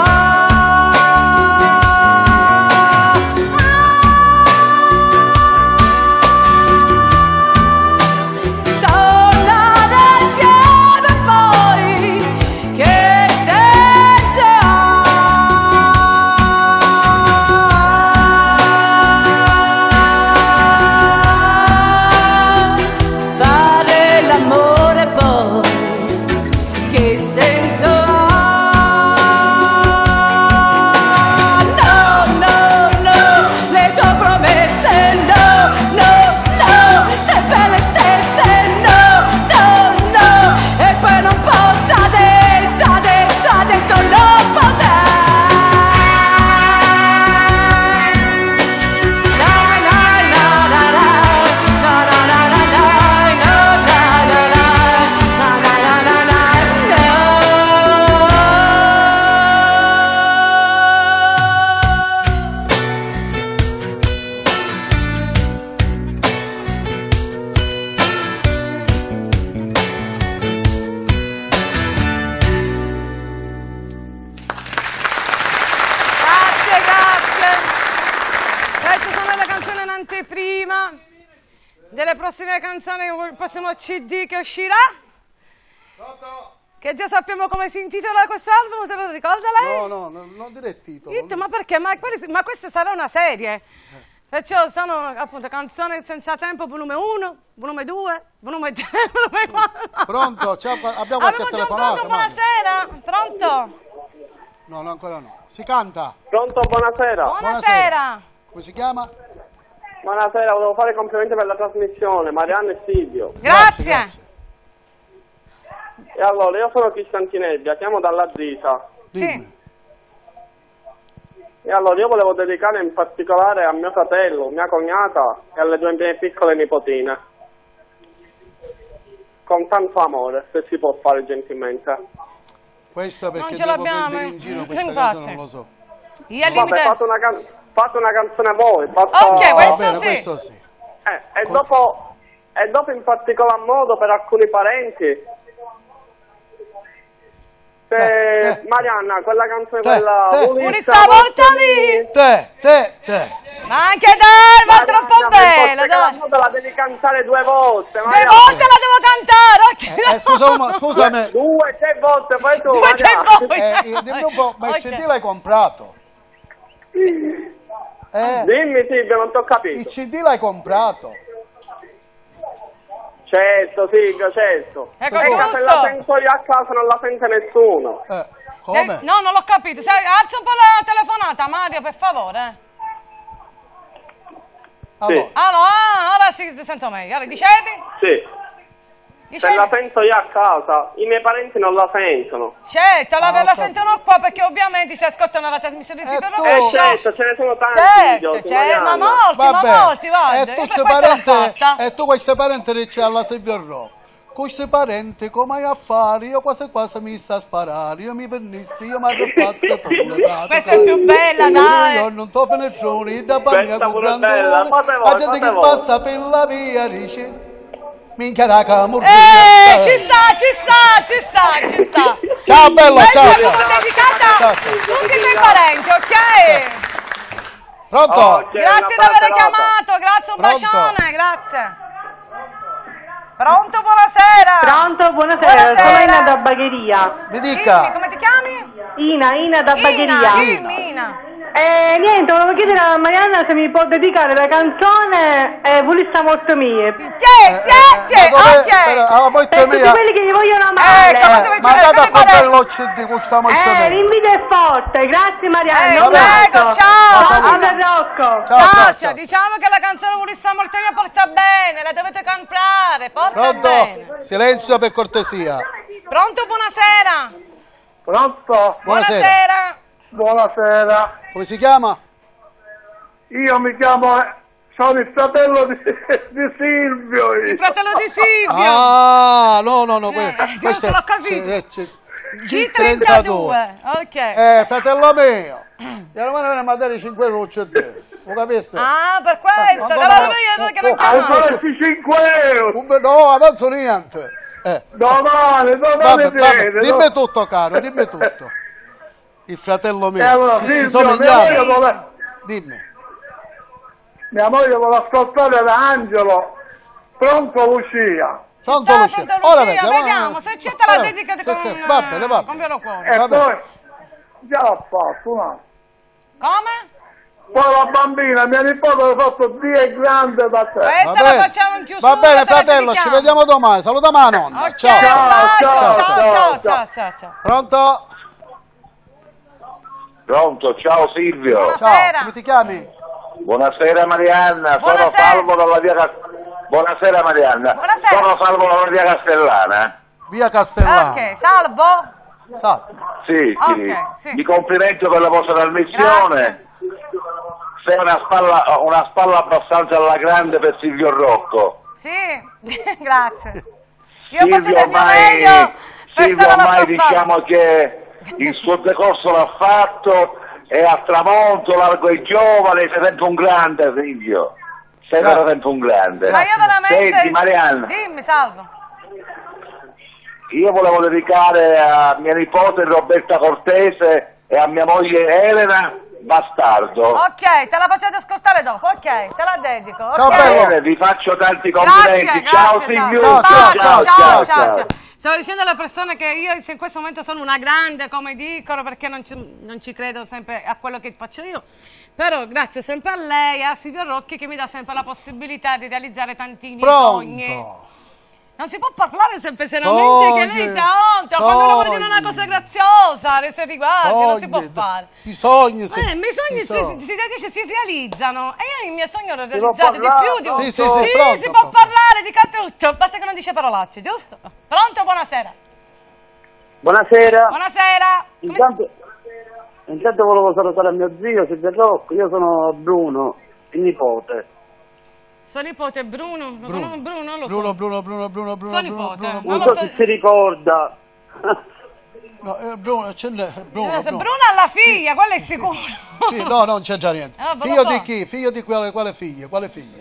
Tornare insieme poi, che senso ha? Fare l'amore poi, che senso ha? No, no, no, le tue promesse, no, no, no, sempre le stesse, no, no, no, e poi non posso adesso, adesso, adesso non potrai. Na, na, na, na, na, na, na, na, na, na, na, na, na, na, na, na, na, na, na. Grazie, grazie. Queste sono le canzoni in anteprima delle prossime canzoni, il prossimo C D che uscirà. Che già sappiamo come si intitola questo album, se lo ricorda lei? No, no, no, non dire il titolo. Zitto, ma perché? Ma, quelli- ma questa sarà una serie. Perciò sono appunto canzoni senza tempo, volume uno, volume due, volume tre, volume quattro. Pronto? C'è- abbiamo qualche Abbiamo già un telefonata, pronto, buonasera. Pronto? No, no, ancora no. Si canta? Pronto, buonasera. Buonasera. Come si chiama? Buonasera, volevo fare i complimenti per la trasmissione, Marianne e Silvio. Grazie. E allora, io sono Cristian Tinebbia, chiamo dalla Zisa. Sì. E allora, io volevo dedicare in particolare a mio fratello, mia cognata e alle due mie piccole nipotine. Con tanto amore, se si può fare gentilmente. Questa perché non ce devo l'abbiamo. prendere in giro questa Infatti. cosa, non lo so. Io al Vabbè, limite... fate una, can fate una canzone voi. Basta... Ok, questo Va bene, sì. questo sì. Eh, e, dopo, e dopo in particolar modo per alcuni parenti. Se Eh, Marianna, quella canzone, Te, quella te. Ulissa, portami! Te, te, te. Ma anche dai, ma è troppo bello, dai! Tu la devi cantare due volte, Due Marianna. volte la devo cantare, ok? Eh, scusa, ma- scusami. Due, tre volte, poi tu, Due, tre Marianna. volte. Eh, dimmi un po', ma Ok. il C D l'hai comprato? Eh, Dimmi Silvio, non ti ho capito. il C D l'hai comprato? Certo, Silvio, certo. Ecco, Perché giusto. se la sento io a casa non la sente nessuno. Eh, come? Eh, no, non l'ho capito. Sai, alza un po' la telefonata, Mario, per favore. Allora, Allora, ora sì, ti sento meglio. Allora, dicevi? Sì. Se Dicevi? la sento io a casa, i miei parenti non la sentono. Certo, la, Ah, la ho sentono qua perché ovviamente si ascoltano la trasmissione di Silvio tu- Eh Rosso. certo, ce ne sono tanti. Certo, idioti, certo, ma Marianna. molti, ma vabbè. molti, guarda. E tu Io sei per questo l'ho parente, fatta. e tu questi parenti che c'è alla Silvio Rock. Questi parenti come hai a fare? Io quasi quasi mi sta a sparare, io mi pernissi, io mi arrampazzo per le prate. Questa è più bella, dai. Io non to penetroni, da bagna Questa con pure è grande bella, cuore. fate voi, La gente fate che voi. passa per la via dice, minchia la camurria. Eh, ci sta, ci sta, ci sta, ci sta. Ciao bella, ciao. Questa è ciao. proprio dedicata Ciao. a tutti i miei parenti, ok? Pronto? Oh, c'è Grazie una di aver parte nota. chiamato, grazie, un Pronto? bacione, grazie. Pronto, buonasera. Pronto, buonasera, Buonasera. sono Ina da Bagheria. Mi Dimmi, dica. come ti chiami? Ina, Ina da Bagheria. Ina, dimmi, Ina. E niente, volevo chiedere a Marianna se mi può dedicare la canzone eh, Volissa molto mie. Tiè, Eh, tiè, tiè, eh, ma dove- ok. però, ah, poi Per te tutti mia. quelli che gli vogliono male. Ecco, ma se Eh, vuoi ma c'è andate a sempre comprare parenti. l'O C D, questa molto Eh, bene. l'invidia è forte, grazie Marianna. Eh, un prego, bacio. ciao. Ciao, Allora- Rocco. Ciao, ciao, Ciao, ciao. diciamo che la canzone Volissa molto mia porta bene, la dovete comprare, porta Pronto? bene. Silenzio per cortesia. Pronto, buonasera. Pronto? Buonasera. Buonasera. Come si chiama? Io mi chiamo... Sono il fratello di, di Silvio. Il fratello di Silvio. Ah, no, no, no. Eh, que- giusto, l'ho capito. c'è- c'è- G trentadue, ok. Eh, fratello mio. E allora viene a mandare cinque rocce a te. Lo capisci? Ah, per questo, Ancora- allora lui è che non Oh, chiama. Ancora questi cinque euro. Un be- No, avanzo niente. Eh. Domani, Vabbè, domani vabbè, viene. dimmi tutto, caro, dimmi tutto. Il fratello mio. E allora, ci, ci Silvio, sono mia moglie ignari. vuole... Dimmi. Mia moglie vuole ascoltare da Angelo. Pronto Lucia. Pronto Sta, Lucia? pronto, Ora Lucia, vedi, vediamo, va- se accetta la ora- dedica di se- con, se- va bene, va con bene. Vero Cuore. E Vabbè. poi... Già l'ha fatto, no? Come? Poi la bambina, mia nipote, ha fatto Dio grande da te. Questa Va la bene. facciamo in chiusura. Va bene, te la fratello, ci dedichiamo. vediamo domani. Salutiamo la nonna. Ok, Ciao. ciao, Ciao, ciao, ciao, ciao, ciao. ciao, ciao, ciao. Pronto? Pronto, ciao Silvio. Buonasera. Ciao, come ti chiami? Buonasera Marianna, Buonasera. sono Salvo dalla via Cas- Buonasera Marianna. Buonasera. Sono Salvo dalla via Castellana. Via Castellana. Ok, salvo. Salve. Sì, sì. Ok, sì. Mi complimento per la vostra trasmissione. Sei una spalla, una spalla abbastanza alla grande per Silvio Rocco. Sì, grazie. Io faccio Silvio del mio ormai, meglio per Silvio stare alla ormai sua spalla. diciamo che il suo decorso l'ha fatto, è al tramonto, largo ai giovani, sei sempre un grande Silvio. Sei Grazie. veramente un grande. Ma io veramente... Senti Marianna, Dimmi, salvo. io volevo dedicare a mia nipote Roberta Cortese e a mia moglie Elena Bastardo. Ok, te la faccio ascoltare dopo, ok, te la dedico. ok? Ciao, bello. Bene, vi faccio tanti complimenti. Grazie, ciao grazie, Silvio. ciao, ciao, ciao, ciao, ciao, ciao. Stavo dicendo alle persone che io in questo momento sono una grande, come dicono, perché non ci, non ci credo sempre a quello che faccio io. Però grazie sempre a lei, a Silvio Rocchi, che mi dà sempre la possibilità di realizzare tanti miei sogni. Pronto. Non si può parlare sempre seriamente, che lei Sogni, sta quando uno vuole dire una sogni. cosa graziosa, se riguardi, non si può Sogni, fare. I sogni. sì. Eh, i miei sogni I si, sogni. si, si, si realizzano e io i miei sogni l'ho può realizzati di parlare? più di un Sì, sì, sì, pronto, si può pronto. parlare, dica tutto, basta che non dice parolacce, giusto? Pronto? Buonasera. Buonasera. Buonasera. Intanto, intanto volevo salutare mio zio Silvio Rocco, io sono Bruno, il nipote. Suo nipote Bruno, lo Bruno. conosco Bruno, non lo Bruno, so. Bruno, Bruno, Bruno, Bruno, Suo Bruno, nipote. Bruno, Non Non lo so so. se si ricorda. No, eh, Bruno, c'è Bruno, Eh, se Bruno. Bruno ha la figlia, quello è sicuro. Sì, no, non c'è già niente. Ah, Figlio lo so. di chi? Figlio di quale, quale figlio? Quale figlio?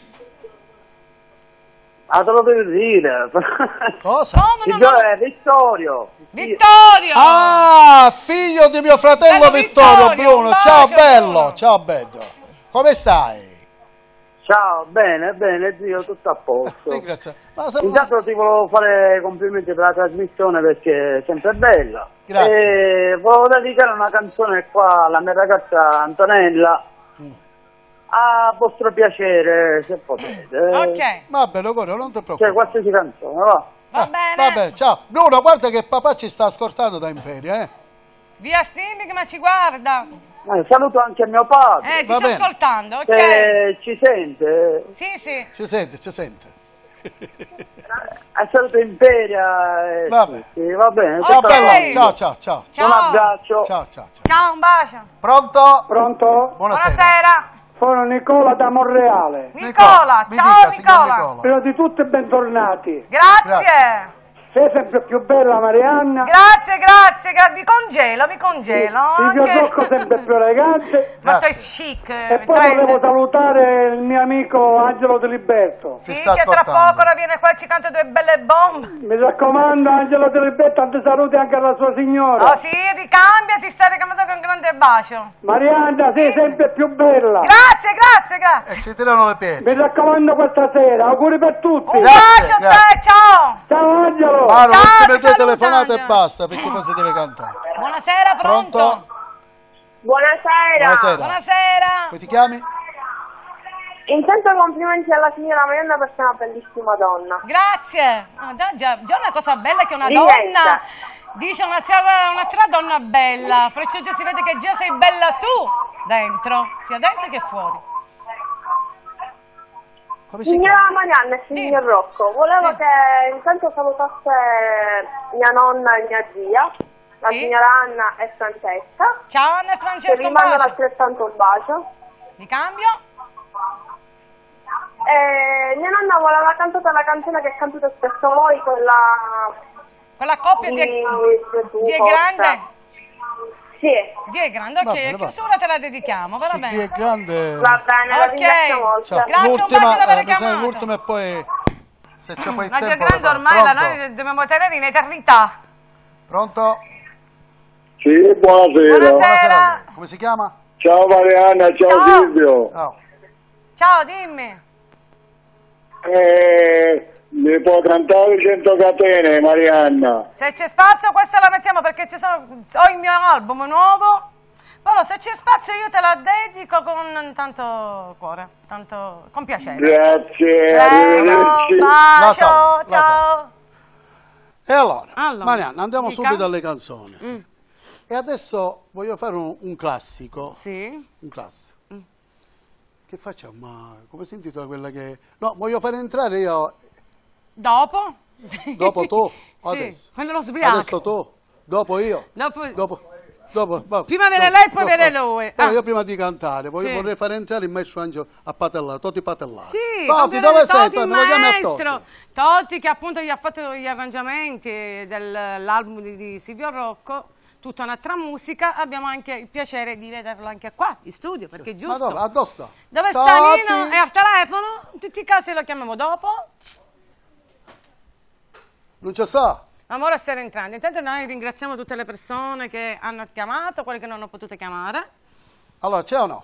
Ah, te lo devi dire. Cosa? Il gio- è Vittorio. Vittorio! Ah, figlio di mio fratello Bello Vittorio, Vittorio, Bruno. un Ciao bacio, bello, Bruno. ciao bello. Come stai? Ciao, bene, bene, zio, tutto a posto. Ringrazio. Ma se- Intanto ti volevo fare complimenti per la trasmissione perché è sempre bella. Grazie. E volevo dedicare una canzone qua alla mia ragazza Antonella. Mm. A vostro piacere, se potete. Ok. Va bene, guarda, non ti Cioè, preoccupare. qualsiasi canzone, va. Va Ah, bene. Va bene, ciao. Bruno, guarda che papà ci sta ascoltando da Imperia, eh. Via Stimmi che ma ci guarda. Eh, saluto anche mio padre. Eh, ti Va sto bene. ascoltando, ok? Se ci sente. Sì, sì. Ci sente, ci sente. Eh, saluto Imperia. Eh, Va bene. sì, va bene. Ciao tutto bello, bene. ciao, ciao, ciao. Ciao. Un abbraccio. Ciao, ciao, ciao. Ciao, un bacio. Pronto? Pronto? Buonasera. Buonasera. Sono Nicola da Monreale. Nicola, mi ciao dica, signor Nicola. Nicola. Prima di tutto bentornati. Grazie. Grazie. Sei sempre più bella Marianna. Grazie, grazie, gra- mi congelo, mi congelo. Il mio anche- tocco sempre più elegante. Ma sei Grazie. chic. E poi volevo salutare il mio amico Angelo De Liberto. Ti Sì, sta che tra ascoltando. poco ora viene qua e ci canta due belle bombe. Mi raccomando Angelo De Liberto, tanti saluti anche alla sua signora. Oh sì, ricambia, ti sta ricambiando con un grande bacio. Marianna, sei sempre più bella. Grazie, grazie, grazie. E ci tirano le piedi. Mi raccomando questa sera, auguri per tutti. Un Grazie, bacio a grazie. te, ciao. Ciao Angelo. Maro, Ciao, ultime ti due saluto, telefonate e Angelo. basta, perché poi si deve cantare. Buonasera, pronto? Pronto? Buonasera. Buonasera. Buonasera. Come ti chiami? Intanto complimenti alla signora Marianna per essere una bellissima donna. Grazie. Ah, già, già, già una cosa bella è che una Niente. donna dice un'altra un'altra donna bella, perciò già si vede che già sei bella tu dentro, sia dentro che fuori. Come si Signora chiama? Marianna e signor Rocco, volevo Sì. che intanto salutasse mia nonna e mia zia, la Sì. signora Anna e Francesca, Ciao Anna e che Francesco, vi un mandano bacio. altrettanto un bacio. Mi cambio? E mia nonna voleva cantare la canzone che cantate spesso voi, quella Quella coppia di, Gesù, di è forse. grande? Sì, Di è grande, ok, Va bene, a va. chiusura te la dedichiamo, va Sì, bene. Dio è grande. va bene, la Ok. ringrazio molto. Ciao. Grazie, un L'ultima, bacio per aver eh, bisogna chiamato. l'ultima e poi se c'è poi il Ma Dio è tempo. grande lo fai. ormai, la Pronto? noi dobbiamo tenere in eternità. Pronto? Sì, buonasera. Buonasera. Come si chiama? Ciao Marianna, ciao, Ciao. Silvio. Oh. Ciao, dimmi. Eh, mi può cantare cento catene, Marianna? Se c'è spazio questa la mettiamo perché ci sono, ho il mio album nuovo, però se c'è spazio io te la dedico con tanto cuore, tanto con piacere. Grazie, Prego, arrivederci. bacio, La so, la ciao. E allora, Allora, Marianna, andiamo dica. subito alle canzoni. Mm. E adesso voglio fare un, un classico. Sì. Un classico. Che facciamo? Ma come si intitola quella che... No, voglio far entrare io... Dopo? Dopo tu? O Sì, adesso? quello lo sbriaco. Adesso tu? Dopo io? Dopo- Dopo... dopo va- Prima viene dopo, lei, poi dopo. viene lui. Però Ah. io prima di cantare voglio, Sì. vorrei far entrare il maestro Angelo a patellare, Toti patellare. Sì, Toti, ovviamente dove sei? Toti, Poi il me lo chiami a maestro. Toti. Toti che appunto gli ha fatto gli arrangiamenti dell'album di, di Silvio Rocco, tutta un'altra musica. Abbiamo anche il piacere di vederlo anche qua in studio, perché è Ma giusto. dove? A dove sta? Dove sta Toti? Nino? È al telefono? In tutti i casi lo chiamiamo dopo. Non ci sta? Ma ora sta entrando. Intanto noi ringraziamo tutte le persone che hanno chiamato, quelle che non hanno potuto chiamare. Allora, c'è o no?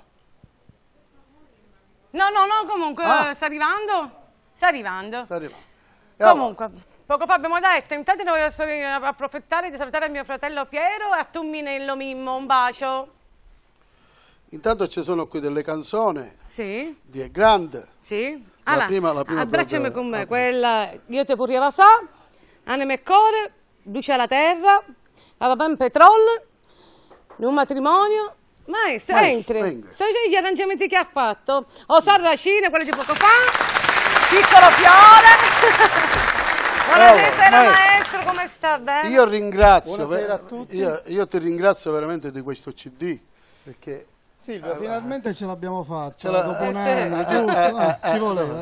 No, no, no, comunque Ah. sta arrivando. Sta arrivando. Sta arrivando. E Comunque, poco fa abbiamo detto, intanto voglio solo approfittare di salutare mio fratello Piero e a Tumminello Mimmo, un bacio. Intanto ci sono qui delle canzoni Sì, di È Grande. sì. La Allora, prima- la prima abbracciami proprio- con me, la- quella Io te pure sa, Anime e Core, Luce alla Terra, la Van Petrol, un matrimonio. Maestro, Maestro, entri. venga. Sai gli arrangiamenti che ha fatto? O Sarracine, quelli di poco fa, Piccolo Fiore. Buonasera Allora, maestro, come sta? Bene? Io ringrazio, Buonasera ver- a tutti. Io, io ti ringrazio veramente di questo C D, perché Silvio, finalmente ce l'abbiamo fatta. Ce la- Dopo eh, un sì. anno, Eh, giusto? eh, Eh, eh, ci eh, voleva, no. dai.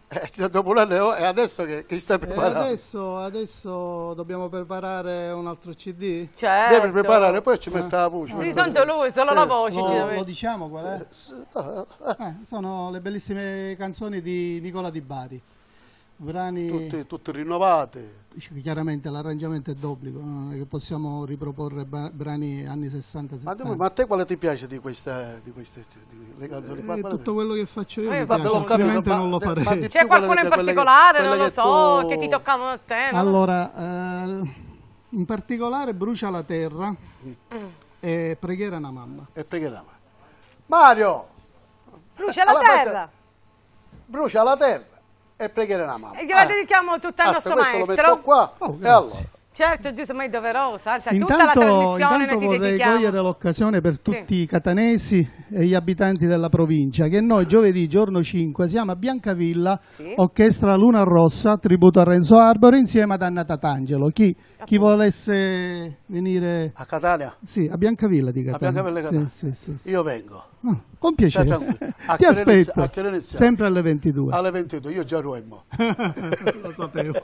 Eh, dopo un anno, e adesso che, che stai preparando? Adesso, adesso dobbiamo preparare un altro C D? Certo. Devi preparare, poi ci mette la voce. Sì, tanto lui, solo Sì. la voce ci Lo, deve. lo diciamo qual è? Eh, sono le bellissime canzoni di Nicola Di Bari. Brani Tutti, tutti rinnovati. Chiaramente l'arrangiamento è d'obbligo, non è che possiamo riproporre ba- brani anni sessanta settanta. Ma, ma a te quale ti piace di queste, di queste di, le canzoni? Eh, tutto quello che faccio io Eh, mi vabbè, piace, l'ho capito, altrimenti ma- non lo ma farei. di C'è più qualcuno quelle in che- quelle che- particolare, quelle non lo che so, tu- che ti toccano a te? no? Allora, eh, in particolare Brucia la terra e Preghiera a una mamma. E preghiera una mamma. Mario! Brucia la Allora, terra! Brucia la terra e preghiera una mamma. E gliela Ah. dedichiamo tutta al Aspetta, nostro questo lo maestro. metto qua. Oh, e grazie. allora? Certo, Giuseppe, ma è doverosa. Alza tutta la Intanto, trasmissione intanto noi ti vorrei dedichiamo. cogliere l'occasione per tutti i catanesi e gli abitanti della provincia che noi giovedì, giorno cinque, siamo a Biancavilla, Sì. Orchestra Luna Rossa, tributo a Renzo Arbore, insieme ad Anna Tatangelo. Chi, chi volesse venire... A Catania? Sì, a Biancavilla di A Catania. Biancavilla Sì, Catania. sì, sì, sì. Io vengo. Ah, con piacere. Stai tranquillo. A Ti che ora inizia- aspetto. a che ora iniziamo? Sempre alle ventidue. Alle ventidue, io già ruemo. Lo sapevo.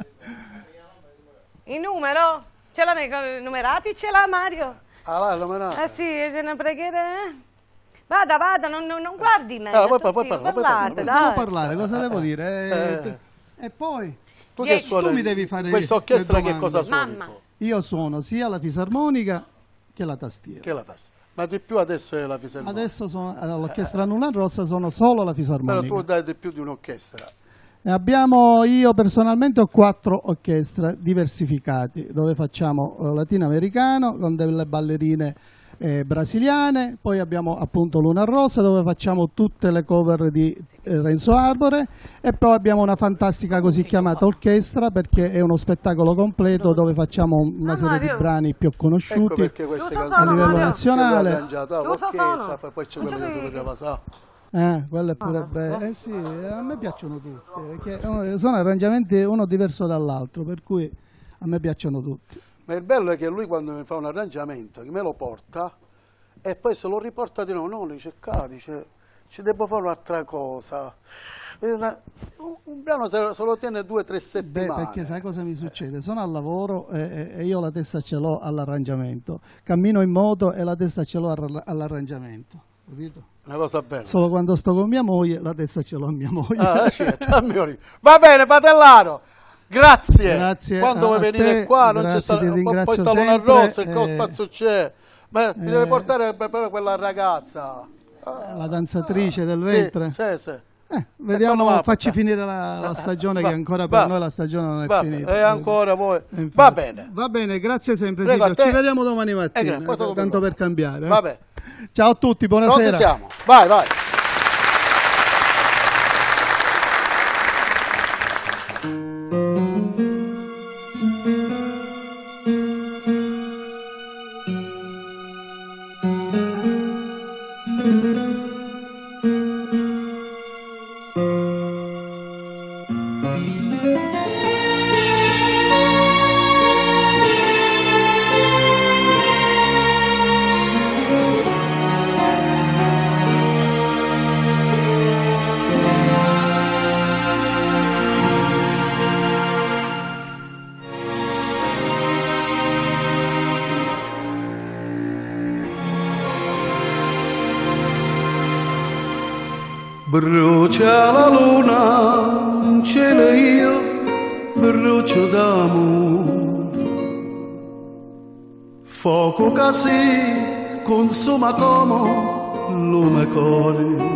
Il numero? Ce l'ha numerati? Ce l'ha Mario? Ah, là, lo menate. Eh sì, se una preghiera... eh? Vada, vada, non, non, non guardi me. Ah, poi- poi- poi parla, poi parlate, parla. dai. Devo parlare, cosa devo dire? Eh, Eh. E poi... Tu Dieci. che suoni? Tu mi devi fare Questa le orchestra che domande. cosa suoni Mamma. tu? Io suono sia la fisarmonica che la tastiera. Che è la tasta. Ma di più adesso è la fisarmonica. Adesso sono, all'orchestra Luna Rossa sono solo la Però fisarmonica. tu dai di più di un'orchestra. E abbiamo, io personalmente ho quattro orchestre diversificate dove facciamo eh, latinoamericano con delle ballerine eh, brasiliane, poi abbiamo appunto Luna Rossa dove facciamo tutte le cover di eh, Renzo Arbore e poi abbiamo una fantastica così chiamata orchestra perché è uno spettacolo completo dove facciamo una Ah, serie di Mario. brani più Ecco conosciutti perché queste Giusto canzoni a livello Mario. nazionale. che lui ha arrangiato. Ah, Giusto orchestra, sono. poi c'è Non quello c'è che che- doveva passare. Eh, quello è pure bello. Eh sì, a me piacciono tutti, perché eh, sono arrangiamenti uno diverso dall'altro, per cui a me piacciono tutti. Ma il bello è che lui quando mi fa un arrangiamento, me lo porta e poi se lo riporta di nuovo, no, dice, caro, dice, ci devo fare un'altra cosa. E una- un, un brano se, se lo tiene due o tre Beh, settimane. perché sai cosa mi succede? Sono al lavoro e, e- e io la testa ce l'ho all'arrangiamento. Cammino in moto e la testa ce l'ho all- all'arrangiamento. Capito? Una cosa bella. Solo quando sto con mia moglie, la testa ce l'ho a mia moglie. Ah, certo, a mio ri- Va bene, Patellaro. Grazie. Grazie Quando a vuoi venire te, qua non grazie, c'è stato ti poi ringrazio poi talone sempre, rosso, che eh, spazio c'è. Ma mi eh, deve portare però quella ragazza. La danzatrice del Sì, ventre. sì, sì. Eh, vediamo, quando va, facci porta- finire la, la stagione Va, che ancora per va. noi la stagione non è Va, finita. E ancora voi. E infatti- Va bene. Va bene, grazie sempre Prego, Silvio. a te. Ci vediamo domani Eh, mattina, grazie, poi eh, dopo tanto dopo. per cambiare. eh. Va bene. Ciao a tutti, buonasera. Pronti siamo. Vai, vai. Brucia la luna, in cielo io brucio d'amore. Fuoco che si consuma come lume core.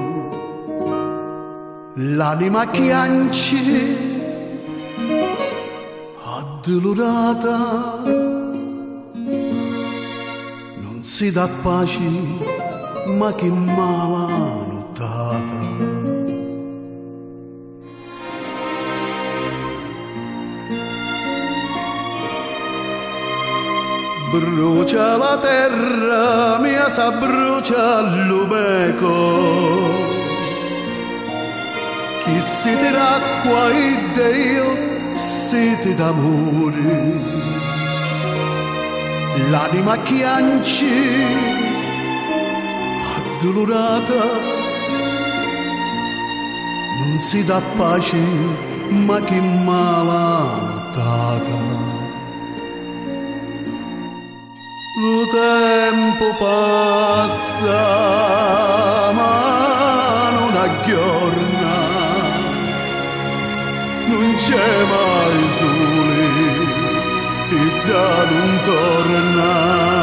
L'anima chianci, addolorata, non si dà pace, ma che mala nottata. Brucia la terra, mia sa brucia l'ubeco. Chi siete d'acqua e Dio siete d'amore. L'anima chianci, addolorata, non si dà pace, ma che malatata. Lo tempo passa, ma non aggiorna, non c'è mai sole e da non torna.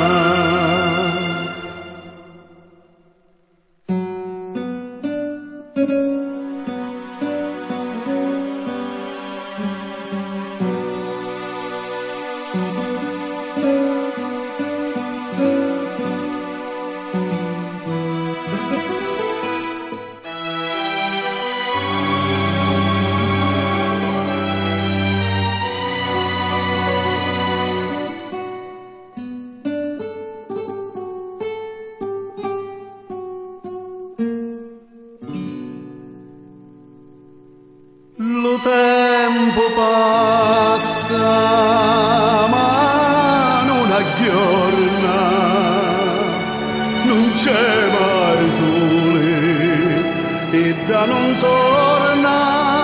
Lo tempo passa, ma non aggiorna, non c'è mai sole e da non torna.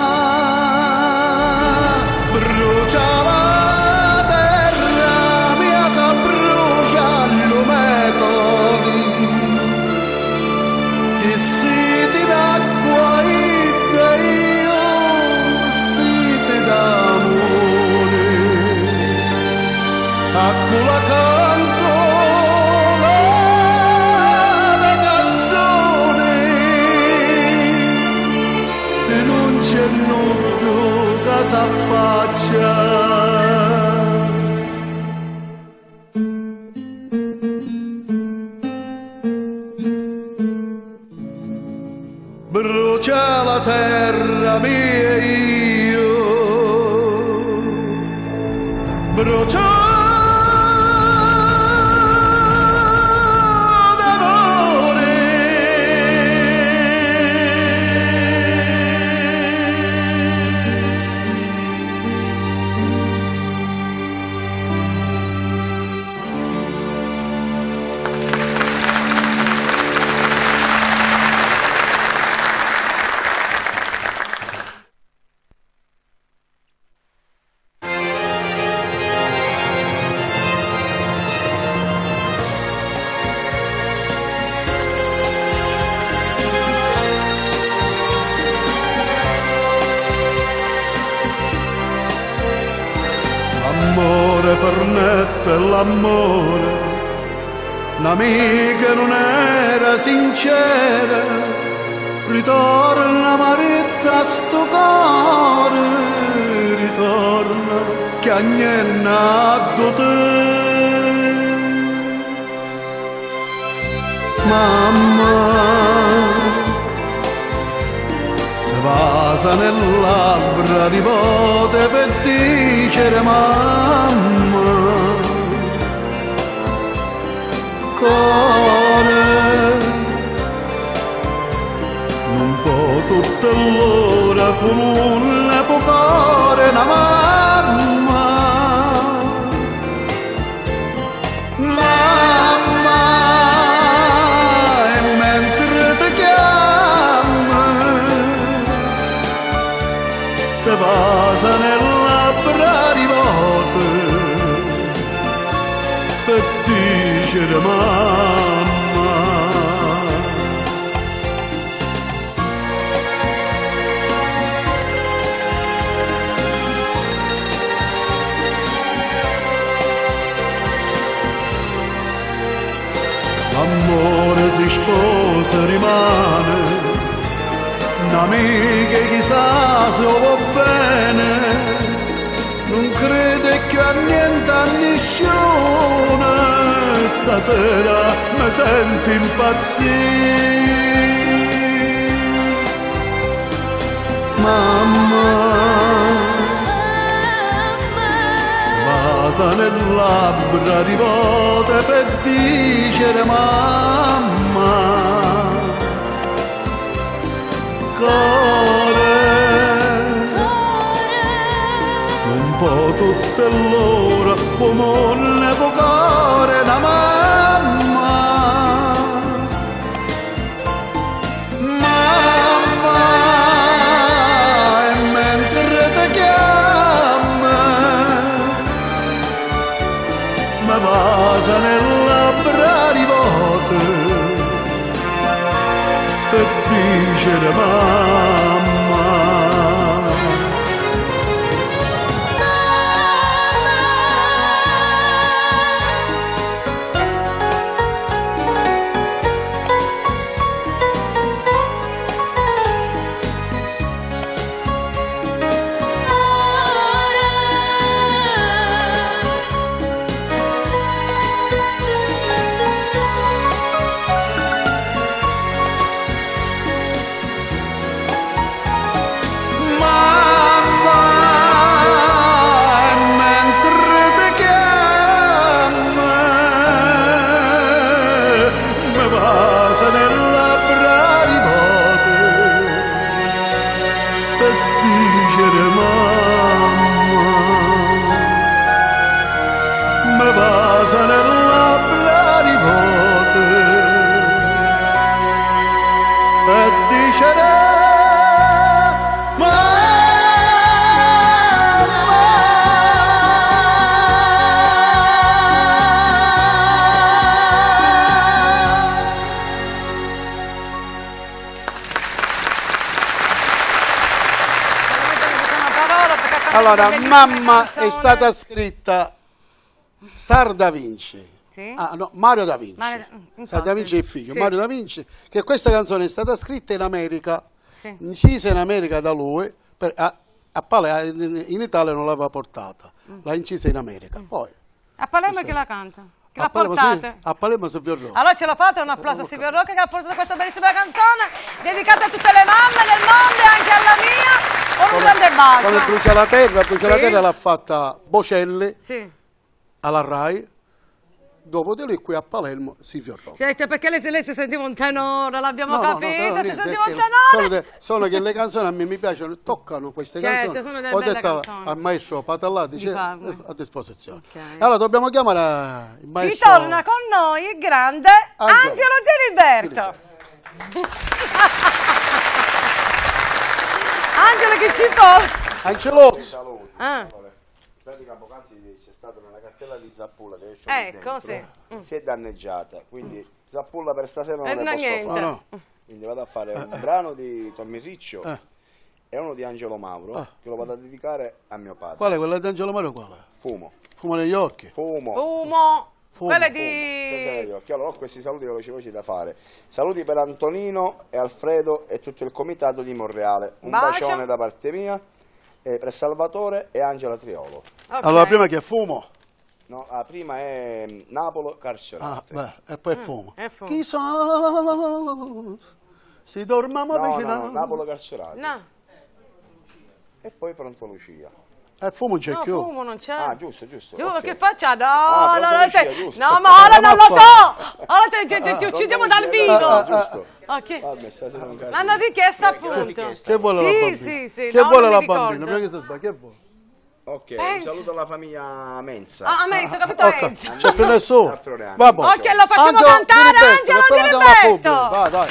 Brucia la terra mia, sa brucia l'umetoni, che si ti d'acqua e Dio d'amore, a quella canto la canzone, se non c'è nudo che s'affaccia. Brucia la terra mia, io brucia d'amore. L'amore Fernetta, l'amore, un'amica non era sincera, ritorna Marietta a sto cuore, ritorna che a niente ha te. Mamma se vasa nel labbra nipote per dicere mamma, cuore non può tutta l'ora come un epocare una mamma. Mamma, e mentre ti chiama se vasa nel labbra nipote per dicere mamma. L'amore si sposa, rimane un'amica chissà se va bene, non crede che a niente a nessuno, stasera mi sento impazzire. Mamma se vasa nel labbra nipote per dicere mamma, cuore non può tutta l'ora come un evocare la mamma. Mamma mi passa nel labbra rivolte per dicere mamma. Allora, mamma è stata scritta Sar da Vinci. Sì? Ah, no, Mario da Vinci. Mario- Sar da Vinci è il figlio, Sì. Mario da Vinci, che questa canzone è stata scritta in America, Sì. incisa in America da lui, per- a, a Pale- in Italia non l'aveva portata, l'ha incisa in America. Poi, A Palermo chi la canta? Chi a la Palermo, portate? sì, a Palermo Silvio Rocca. Allora ce la fate un applauso a Silvio Rocca che ha portato questa bellissima canzone dedicata a tutte le mamme del mondo e anche alla mia. Con un grande bacio. Quando Brucia la terra, Brucia la Sì. terra l'ha fatta Bocelli Sì. alla Rai, dopo di lui qui a Palermo Silvio Rocca. Senti, perché lei, se lei si sentiva un tenore, l'abbiamo No, no, no, capito, però si niente, sentiva è un che tenore. Sono, de- sono che le canzoni a me mi piacciono, toccano queste Certo, canzoni. sono delle Ho belle detto canzoni. al maestro Patallati, Di dice, farle. eh, a disposizione. Allora dobbiamo chiamare il maestro. Ritorna con noi il grande Angelo. Angelo Di Liberto. Angelo che ci porta. Angelozzi. Ah. In pratica poc'anzi c'è stata una cartella di Zappulla che esce Ecco, dentro, sì. Mm. si è danneggiata, quindi Zappulla per stasera non Eh, ne no, posso niente. fare. No, Quindi vado a fare un brano di Tommy Riccio Eh. e uno di Angelo Mauro Ah. che lo vado a dedicare a mio padre. Qual è quella di Angelo Mario? Qual è? Fumo. Fumo negli occhi. Fumo. Fumo. Fumo, Quella Senza di... negli occhi. Allora ho questi saluti veloci veloci da fare. Saluti per Antonino e Alfredo e tutto il comitato di Monreale. Un Bacio. bacione da parte mia. E per Salvatore e Angela Triolo. Ok. Allora prima che è fumo. No, la prima è Napolo Carcerate. Ah, beh, e poi è fumo. è fumo. Chi so? Si dormamo no, vicino. no, no, Napolo Carcerate. No, E poi Pronto Lucia. E il fumo c'è no, più. fumo non c'è. Ah, giusto, giusto. Giuro, ok. che faccia? No, Ah, no, Pronto no, Lucia, te- giusto. no, ma ora non lo so. Ora te- te- te- Ah, ti Pronto uccidiamo Lucia, dal eh, vivo. ah, giusto. Ok. Vabbè, stasera un casino. L'hanno richiesta Che- che appunto. richiesta? Che vuole Sì, la bambina? sì, sì, Che no, vuole non la mi bambina? ricordo. Prima che si sbaglia, che vuole? Ok, un Pensa. saluto alla famiglia Mensa. Ah, a Mensa, capito Ok, Enzo. c'è più nessuno. Altro neanche. Vabbè. Ok, lo facciamo Angelo cantare, Di Liberto, Angelo che poi Di andiamo alla Liberto. pubblica. Vai, vai.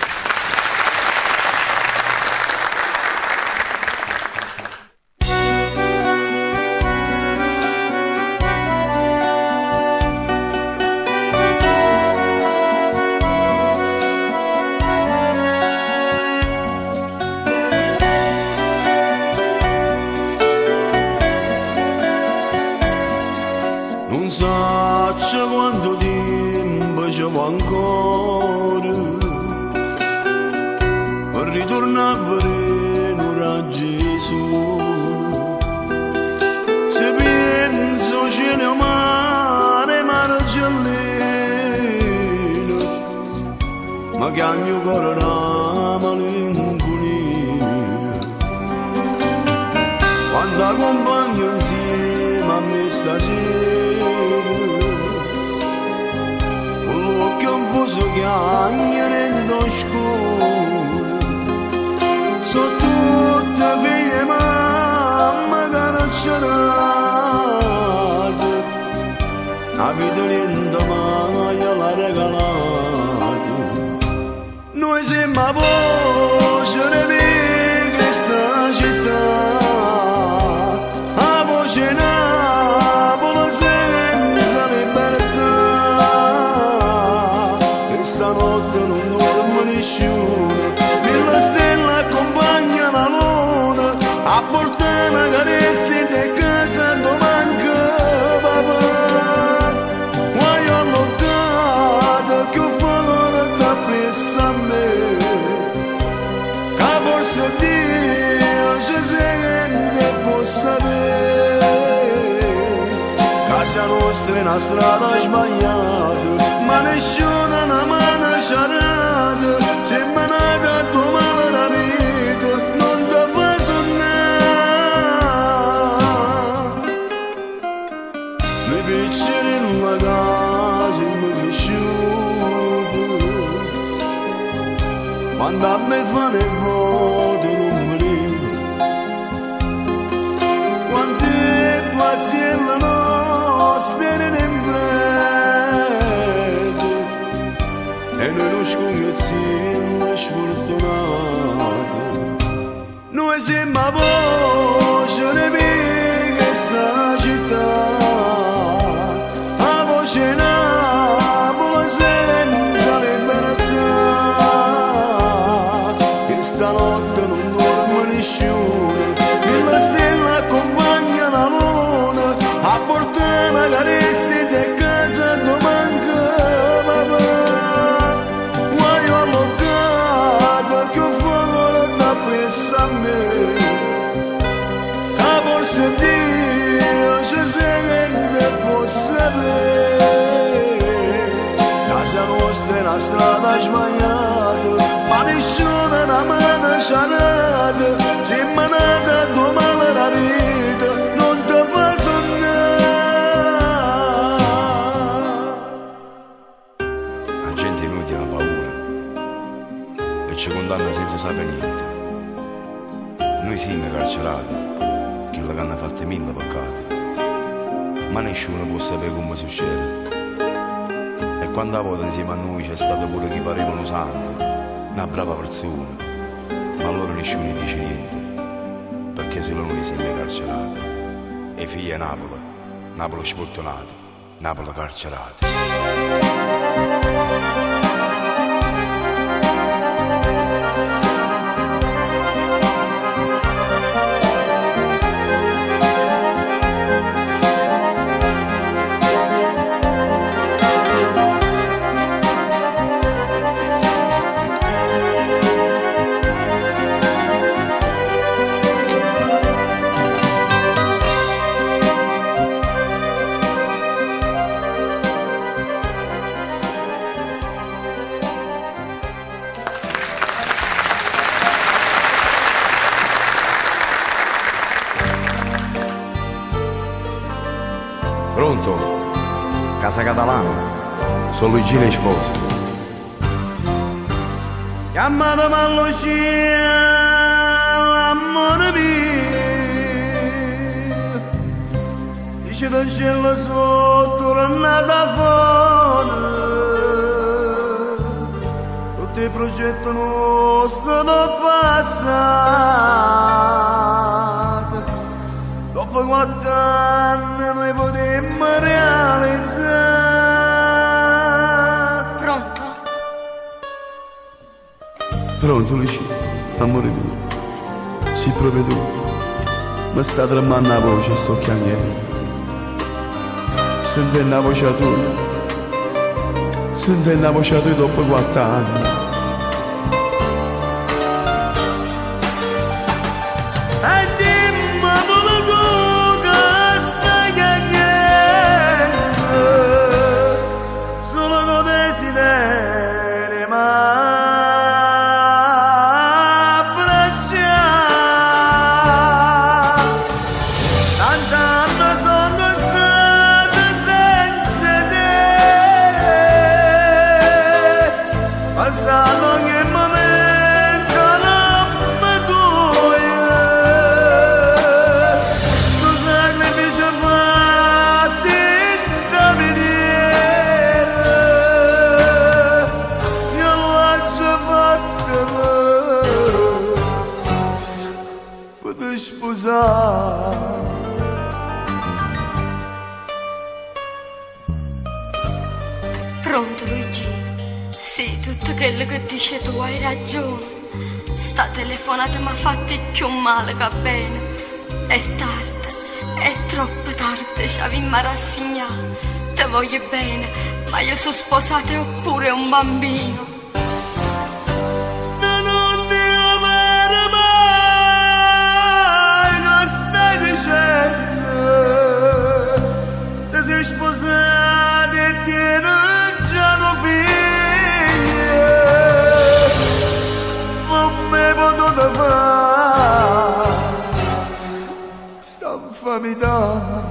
Non so quanto tempo ci vuole ancora per ritornare a vedere un raggio di sole. Se penso ce ne mare, mare giallino, ma che al mio cuore una malinconia. Quando accompagno insieme a me stasera, con l'occhio confuso che agna rendo scuro, sono tutte figlie mamma carcerate, la vita niente mai l'ha regalata. Noi siamo a voce di questa città, a voce Napoli senza libertà. nessuno, mille stelle accompagna la luna, a portare una carezza di casa non manca papà. Quando ho lottato che ho fatto da presso a me, che forse Dio ci sente e può sapere. Casa nostra è una strada sbagliata, ma nessuno una mano ci ha dato. Se mi è nata a tua male la vita, non ti fa sonnare. Mi piacere in una casa mi è cresciuto, quando a me fanno il voto non mi ride. Quante pazienza nostra in freddo, e noi non scognazziamo sfortunato. Noi siamo a voce di questa città, a voce Napoli senza libertà. Che stanotte non dorme nessuno, mille stelle accompagna la luna, a portare una carezza di casa non manca papà. Quando ho lottato che ho fatto da presso a me, che forse Dio ci sente e può sapere. Casa nostra è una strada sbagliata, ma nessuno una mano ci ha dato. Se mi è nata a tua male la vita, non ti fa sonnare. La gente inutile ha paura e ci condanna senza sapere niente. Noi siamo carcerati, che che hanno fatto mille peccati, ma nessuno può sapere come succede. E quando a volte insieme a noi c'è stato pure chi pareva un santo, una brava persona, ma allora nessuno dice niente, perché solo noi siamo carcerati. E figli è Napoli, Napoli sfortunato, Napoli carcerato. Pronto? Casa Catalana? Sono Luigino e sposo. Chiamatemi all'uscita, l'amore mio. Dice dal cielo sotto tornata fuori. Tutti i progetti nostri sono passati. Dopo quattro anni noi potremmo realizzare. Pronto? Pronto, Lucia, amore mio. Sì, proprio tu. Mi sta tremando la voce, sto chiamando. Sentendo la voce tua. Sentendo la voce tua dopo quattro anni. Sì, tutto quello che dici tu hai ragione. Sta telefonata mi ha fatto più male che bene. È tardi, è troppo tardi, ci avevamo rassegnato. Te voglio bene, ma io sono sposata e ho pure un bambino. Non mi amare mai, non stai dicendo. Ti sei sposata e tieni già una figlia. Non mi potuto fare sta infamità.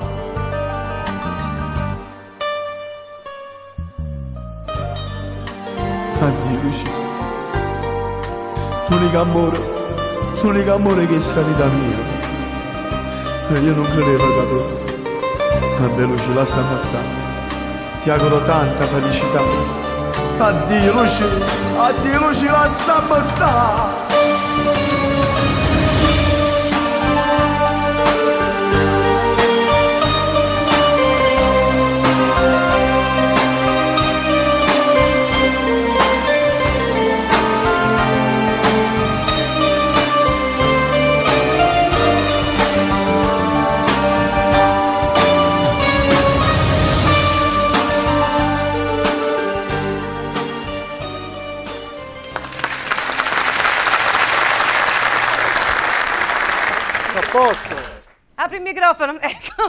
Addio Lucia, l'unico amore, l'unico amore che è sta vita mia. E io non credevo che tu. Vabbè Lucia, lasciamo stare. Ti auguro tanta felicità. Addio Lucia, addio Lucia, lasciamo stare. Apri il microfono, ecco.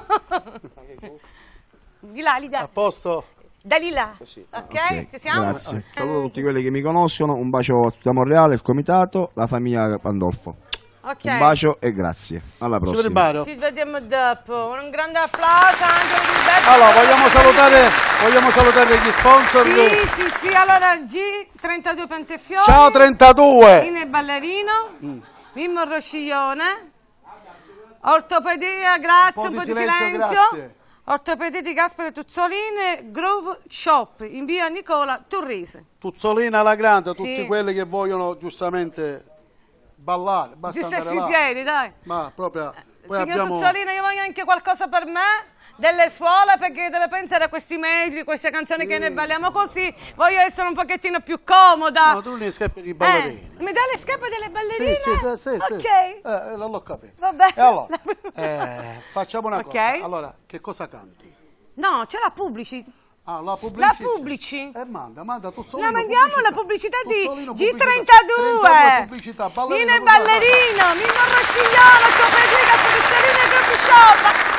Di là, di là. A posto? Da lì là. Ok, Ok, ci siamo? grazie. Saluto tutti quelli che mi conoscono, un bacio a tutta Monreale, il comitato, la famiglia Pandolfo. Ok. Un bacio e grazie. Alla prossima. Ci vediamo dopo. Un grande applauso anche per Gilberto. Allora, vogliamo salutare, vogliamo salutare gli sponsor. Sì, sì, sì. Allora, G trentadue Pentefiori. Ciao trentadue. Ine Ballerino. Mm. Mimmo Rosciglione. Ortopedia, grazie, un po' di silenzio. silenzio. Grazie. Ortopedia di Gaspare Tuzzolini, Groove Shop, in via Nicola Turrisi. Tuzzolina alla grande, tutti Sì. quelli che vogliono giustamente ballare, basta Giusto andare sui là. piedi, dai. Ma proprio, poi Signor abbiamo... Tuzzolino, io voglio anche qualcosa per me, delle suole, perché deve pensare a questi metri, queste canzoni che noi balliamo così. Voglio essere un pochettino più comoda. No, tu non schiaffi di ballerini. Eh, mi dai le scarpe delle ballerine? Sì, sì, sì, sì. Ok. Eh, eh, non l'ho capito. Vabbè. E allora, eh, facciamo una Ok. cosa. Allora, che cosa canti? No, c'è la Publici. Ah, la La Publici? Publici. Eh, manda, manda Tuzzolino. La mandiamo pubblicità. la pubblicità di Tuzzolino, G pubblicità. trentadue. trentadue pubblicità, ballerino, Nino e non dai. Ballerino, Mimmo Roscigliano, Ortopedia, Tuzzolino e Groove Shop.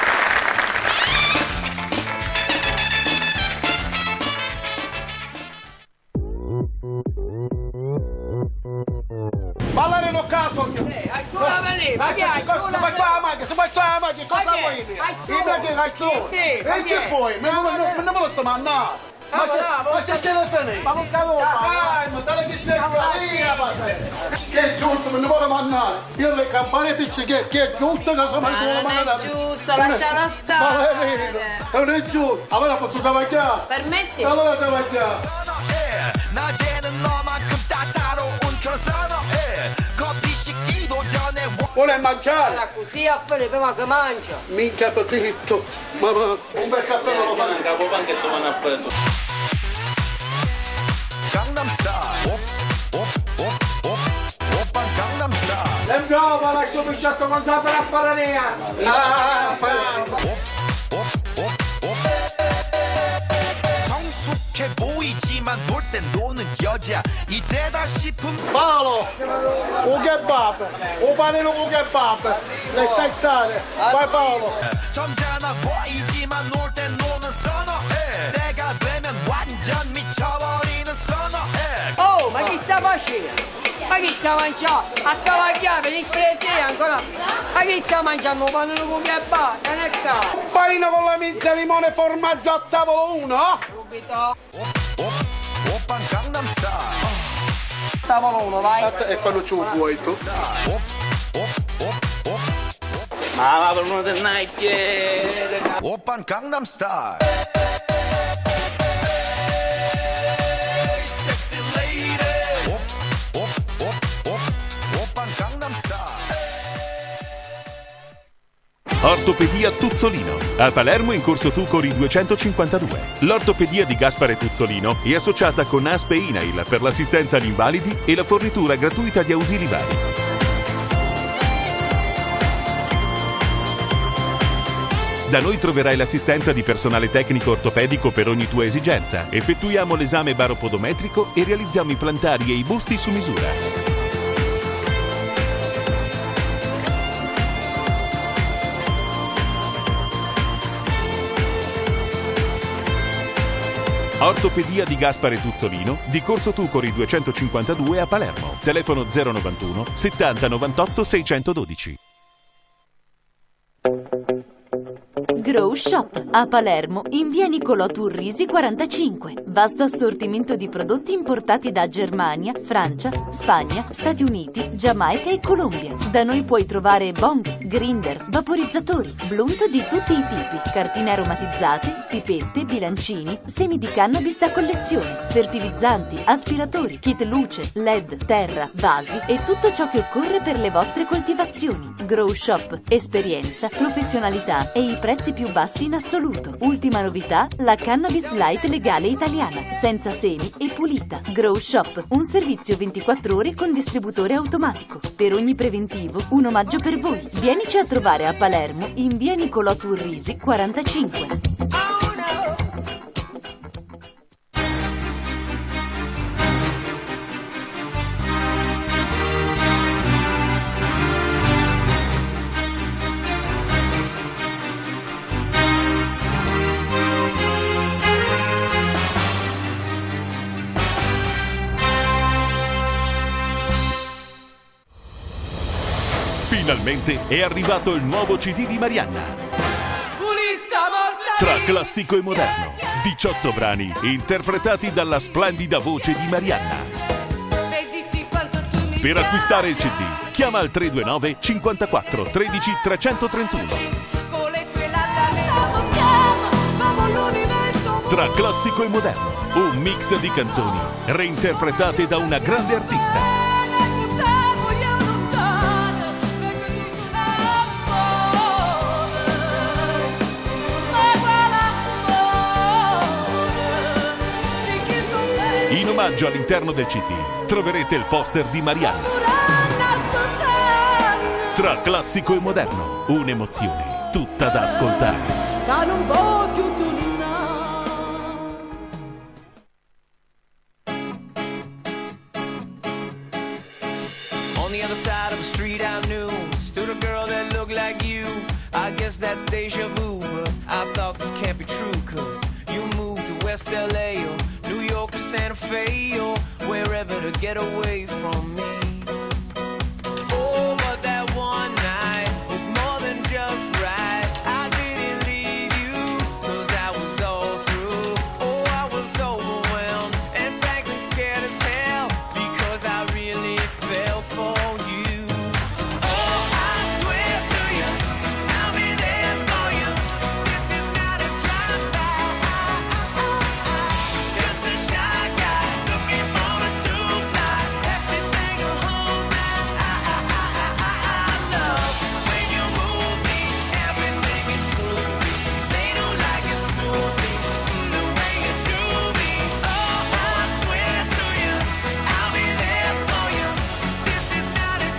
Ballare in caso! Eh, hai solo la lì, ma Ma che hai cosa solo fai qua, ma che fai qua, ma che cosa Ma che? vuoi? Hai Io mi che hai tu! Sì, sì, ma E che? che vuoi? Ma non me lo sto mandando! Ma Vamos che là, ma che telefono? Ma non cavo, Calma, dai che c'è via, che è giusto, me ne vuole mandare! Io le campane picciche, che è giusto che sono Ma non è giusto, lascialo stare. Ballerino, non è giusto! Allora posso travagliare? Per me sì. Allora travagliare! 낮에는 너만큼 따사로운 그런 선어해 커피 식기도 전에 Vuole mangiare? Allora, così a Felipe ma si mangia. Minchia petito! Mamma, un bel cappello lo fa! capopanchetto vanno a fare tu Gangnam Style op op op op oppa Gangnam Style Let's go, ma lascio pisciotto con sapere a Palaria. Ah, 성숙해 보이지만 놀 땐 노는 여자 이때다 싶은 Paolo, un kebab, un panino con kebab, le spezzate, vai Paolo. 점잖아 보이지만 놀 땐 노는 선어해 내가 되면 완전 미쳐버리는 선어해 Oh, ma chi sta facendo? Ma chi sta mangiando? A travagliare, venisse le te ancora. Ma chi sta mangiando? Un panino con kebab, che ne sta? Un panino con la minzia, limone e formaggio a tavolo uno? Subito. oppa Gangnam Style Tavolo uno, vai. E quando ci vuoi tu? Ma per uno del Nike oppa Gangnam Style sexy lady op op op op oppa Gangnam Style Ortopedia Tuzzolino, a Palermo in Corso Tucori duecentocinquantadue. L'ortopedia di Gaspare Tuzzolino è associata con A S P e INAIL per l'assistenza agli invalidi e la fornitura gratuita di ausili vari. Da noi troverai l'assistenza di personale tecnico ortopedico per ogni tua esigenza. Effettuiamo l'esame baropodometrico e realizziamo i plantari e i busti su misura. Ortopedia di Gaspare Tuzzolino, di Corso Tucori duecentocinquantadue a Palermo. Telefono zero novantuno settanta novantotto seicentododici. Grow Shop a Palermo in via Niccolò Turrisi quarantacinque. Vasto assortimento di prodotti importati da Germania, Francia, Spagna, Stati Uniti, Giamaica e Colombia. Da noi puoi trovare bong, grinder, vaporizzatori, blunt di tutti i tipi, cartine aromatizzate, pipette, bilancini, semi di cannabis da collezione, fertilizzanti, aspiratori, kit luce, led, terra, vasi e tutto ciò che occorre per le vostre coltivazioni. Grow Shop, esperienza, professionalità e i prezzi più bassi in assoluto. Ultima novità, la cannabis light legale italiana, senza semi e pulita. Grow Shop, un servizio ventiquattro ore con distributore automatico. Per ogni preventivo, un omaggio per voi. Vienici a trovare a Palermo in via Niccolò Turrisi quarantacinque. Finalmente è arrivato il nuovo C D di Marianna. Tra classico e moderno, diciotto brani interpretati dalla splendida voce di Marianna. Per acquistare il C D, chiama al tre due nove cinquantaquattro tredici trecentotrentuno. Tra classico e moderno, un mix di canzoni reinterpretate da una grande artista. In omaggio all'interno del C D troverete il poster di Marianna. Tra classico e moderno, un'emozione tutta da ascoltare. On the other side of the street I knew stood a girl that looked like you. I guess that's deja vu, but I thought this can't be true, cause you moved to West L A or New York or Santa Fe or wherever to get away from me. Oh, but that one night was more than just right. I didn't leave you, cause I was all through. Oh, I was overwhelmed and frankly scared as hell, because I really fell for you. Oh, I swear to you, I'll be there for you. This is not a drive-by. Just a shy guy looking for a two-fly. Everything a whole night. I, I, I, I, I love when you move me. Everything is groovy. They don't like it, sue me the way you do me. Oh, I swear to you, I'll be there for you. This is not a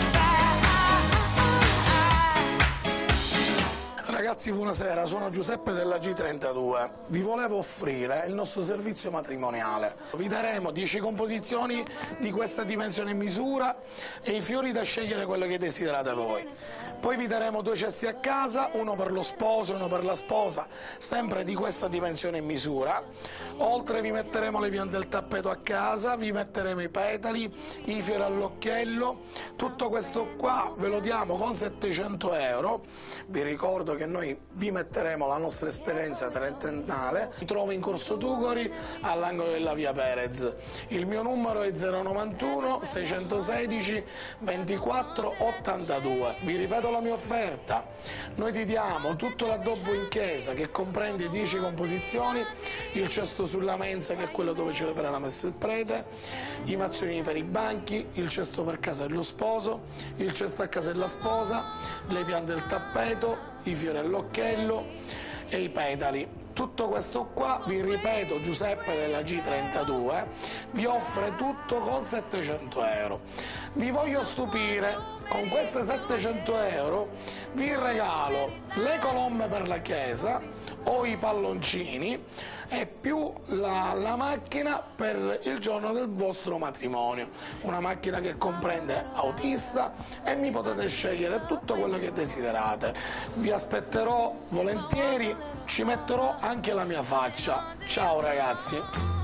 drive-by. Ragazzi, buonasera, sono Giuseppe della G trentadue. Vi volevo offrire il nostro servizio matrimoniale. Vi daremo dieci composizioni di questa dimensione e misura e i fiori da scegliere quello che desiderate voi. Poi vi daremo due cesti a casa, uno per lo sposo e uno per la sposa, sempre di questa dimensione e misura. Oltre vi metteremo le piante del tappeto a casa, vi metteremo i petali, i fiori all'occhiello. Tutto questo qua ve lo diamo con settecento euro. Vi ricordo che noi vi metteremo la nostra esperienza trentennale. Mi trovo in Corso Tucori, all'angolo della via Perez. Il mio numero è zero novantuno seicentosedici ventiquattro ottantadue. Vi ripeto la mia offerta: noi ti diamo tutto l'addobbo in chiesa, che comprende dieci composizioni, il cesto sulla mensa, che è quello dove celebrerà la messa il prete, i mazzolini per i banchi, il cesto per casa dello sposo, il cesto a casa della sposa, le piante del tappeto, i fiori all'occhiello e i petali. Tutto questo qua, vi ripeto, Giuseppe della G trentadue vi offre tutto con settecento euro. Vi voglio stupire, con queste settecento euro vi regalo le colombe per la chiesa o i palloncini e più la, la macchina per il giorno del vostro matrimonio. Una macchina che comprende autista e mi potete scegliere tutto quello che desiderate. Vi aspetterò volentieri, ci metterò anche la mia faccia. Ciao ragazzi!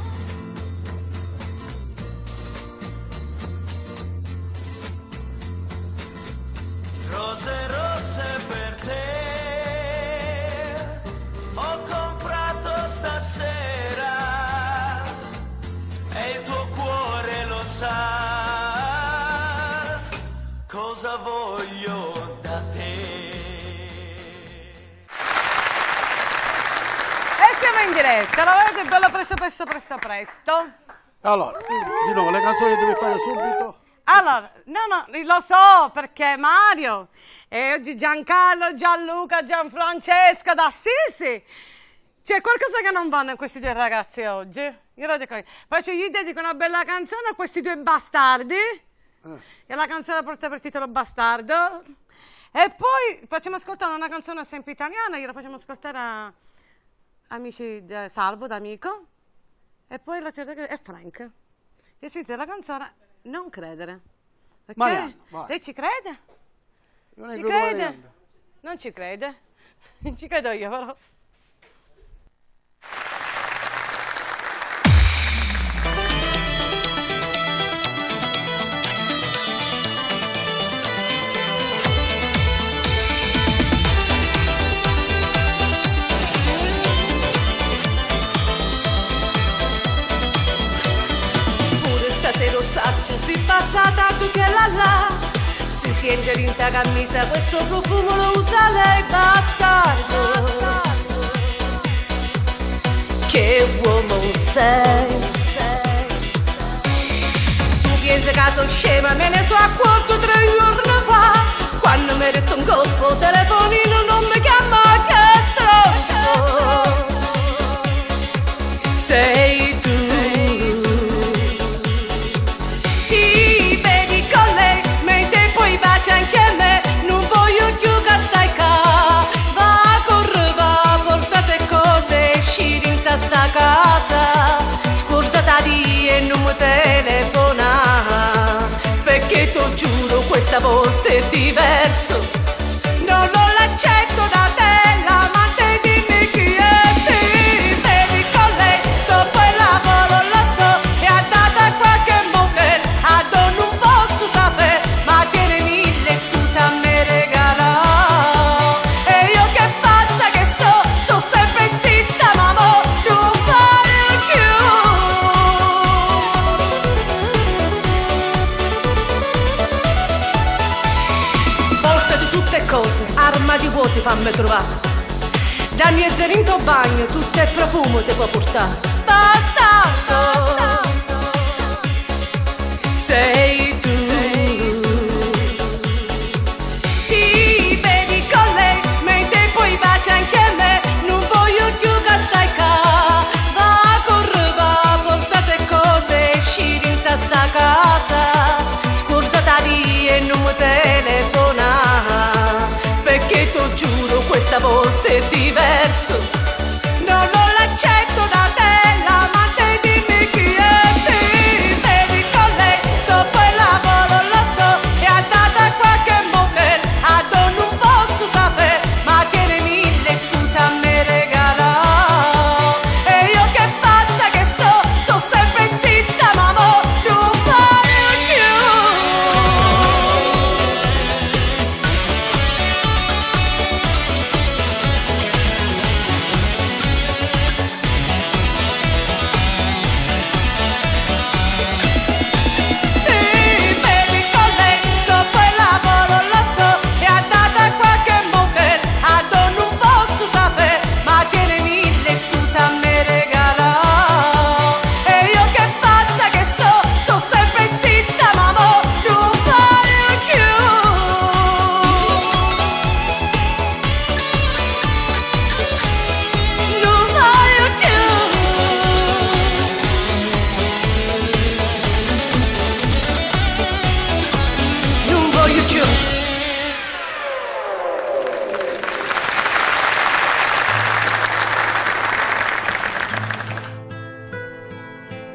Rose rosse per te ho comprato stasera e il tuo cuore lo sa cosa voglio da te. E siamo in diretta, la vedete bello presto presto presto presto. Allora, di nuovo, le canzoni che devi fare subito? Allora, no, no, lo so perché Mario e oggi Giancarlo, Gianluca, Gianfrancesco d'Assisi. C'è qualcosa che non vanno in questi due ragazzi oggi. Io lo dico, poi gli dedico una bella canzone a questi due bastardi. Eh. E la canzone porta per titolo Bastardo. E poi facciamo ascoltare una canzone sempre italiana, gliela facciamo ascoltare a amici di Salvo, d'Amico. E poi la certa è Frank. E sentite la canzone Non credere. Okay? Marianna, vai. Lei ci crede? Non ci credo crede? Marianna. Non ci crede? Ci credo io però. Lo saggio si passa tanto che là là si sente in ta camisa, questo profumo lo usa lei, bastardo. Che uomo sei? Tu pensi che sono scema, me ne sono accorto tre giorni fa, quando mi hai detto un colpo telefonino non mi chiama, che stronzo sei tu. Anche a me, non voglio più che stai qua. Va, corre, va, portate cose, esci in sta casa. Scordati di e non mi telefona, perché ti giuro questa volta è diverso. No, non l'accetto da te, l'amante, dimmi chi è te. Vedi con lei, dopo il lavoro lo so, è andata a qualche motel, a dove non posso sapere, ma tiene a me regala. E io che pazza che so, so sempre zitta, ma mo non fare più. Porta di tutte cose, arma di vuoti fammi trovare. Da mie zerinto bagno, tutto il profumo ti può portare. Bastardo sei tu. Anche a me, non voglio più che stai qua. Va, corre, va, portate cose, esci in sta casa. Scordati di e non mi telefona, perché ti giuro questa volta è diverso. No, non l'accetto da te, l'amante, dimmi chi è.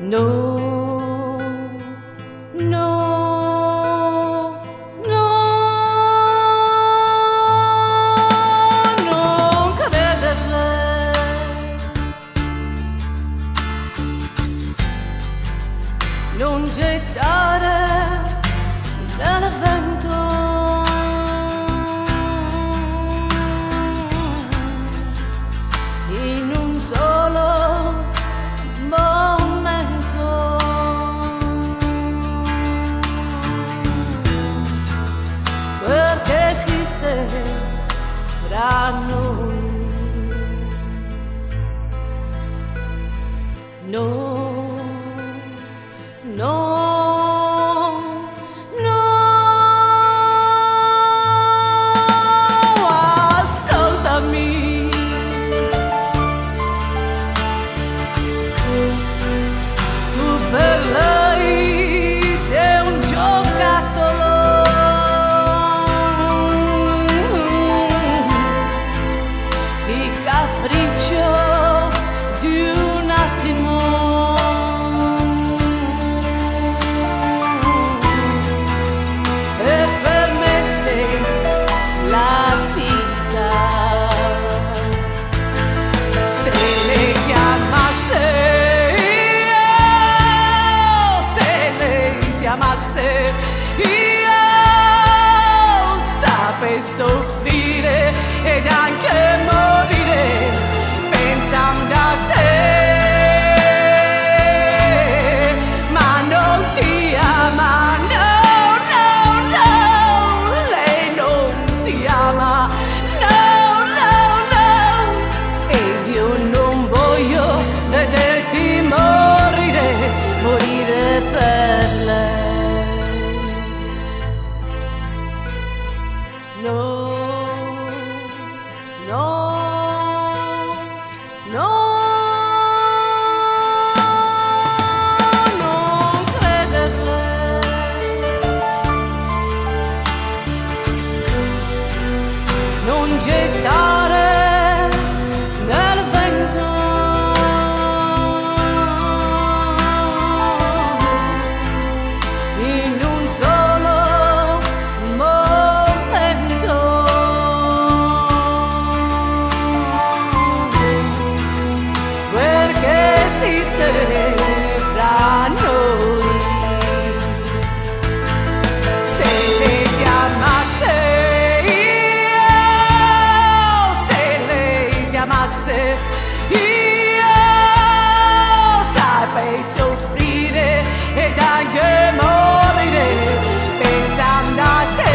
No, no, no, non crederle. Non gettare nel vento in un solo momento, perché esiste fra noi. No, no, no, ascoltami. Tu per lei sei un giocattolo, il capriccio di un attimo. Per soffrire ed anche morire pensando a te, ma non ti ama, no, no, no, lei non ti ama, no, no, no, ed io non voglio vederti morire, morire per lei. No, no, no, non crederle. Non gettare nel vento in un solo momento, perché esiste fra noi. Se lei ti amasse, io, se lei ti amasse, io saprei soffrire ed anche morire pensando a te.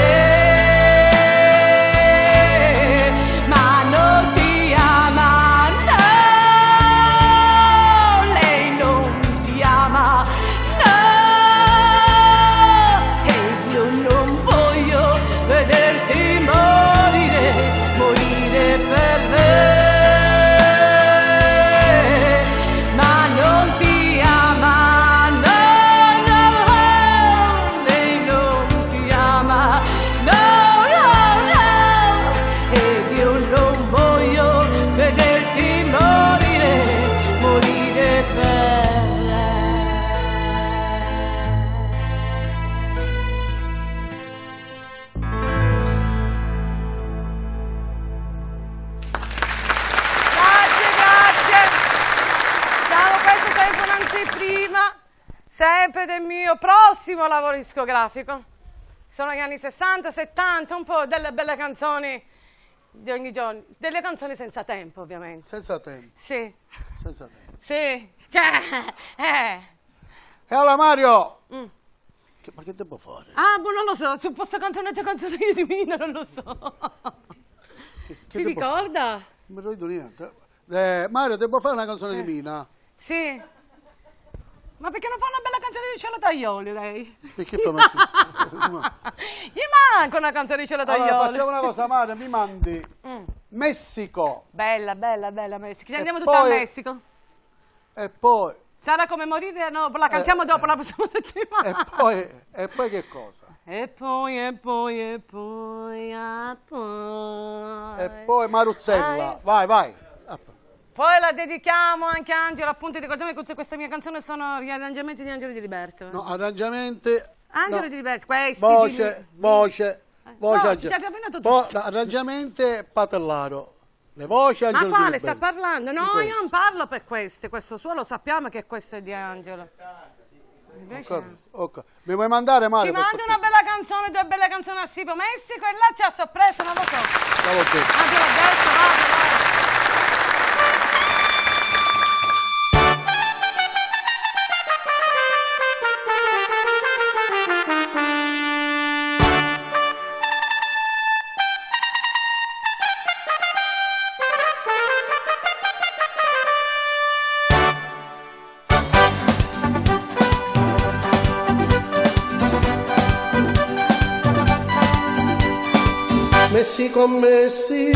Sempre del mio prossimo lavoro discografico. Sono gli anni sessanta, settanta, un po' delle belle canzoni di ogni giorno. Delle canzoni senza tempo, ovviamente. Senza tempo? Sì. Senza tempo. Sì. Eh. E allora Mario! Mm. Che, ma che devo fare? Ah, boh, non lo so, se posso cantare un'altra canzone di Mina, non lo so. Che, che si ricorda? Non mi ricordo niente. Eh, Mario, devo fare una canzone eh. di Mina? Sì. Ma perché non fa una bella canzone di Cielo Taglioli lei? Perché fa una... Gli manca una canzone di Cielo Taglioli. Allora facciamo una cosa, Mario, mi mandi mm. Messico. Bella, bella, bella Messico. Ci andiamo e tutti poi... a Messico. E poi... Sarà come morire? No, la cantiamo eh, dopo la prossima settimana. E poi, e poi che cosa? E poi, e poi, e poi, e poi... E poi Maruzzella, vai, vai. Poi la dedichiamo anche a Angelo, appunto ricordiamo che tutte queste mie canzoni sono gli arrangiamenti di Angelo Di Liberto. No, arrangiamenti... Angelo no. Di Liberto, questi... Voce, di... voce, voce... No, Angelo. ci ci abbiamo tutto. Poi, arrangiamenti Patellaro. Le voci Angelo Ma quale Di sta Liberto. parlando? No, io non parlo per queste, questo suo lo sappiamo che questo è di Angelo. Invece... Ok, ok. Mi vuoi mandare male? Ci per mandi cortesia? una bella canzone, due belle canzoni a Sipo Messico e là ci ha sorpreso, non lo so. Stavo detto. Ah, te l'ho detto, vado, vado. Messico, Messico,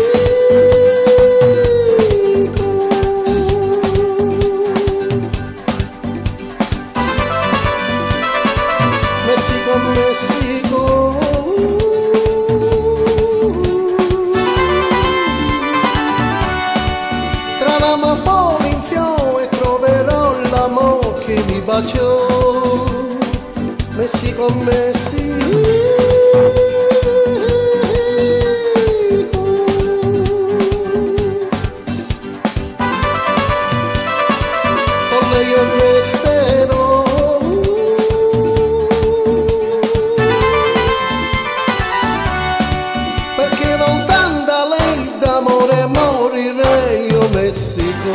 Messico, Messico, tra l'amapola in fiore troverò l'amore che mi baciò. Messico, Messico. Perché lontano da lei d'amore morirei io Messico.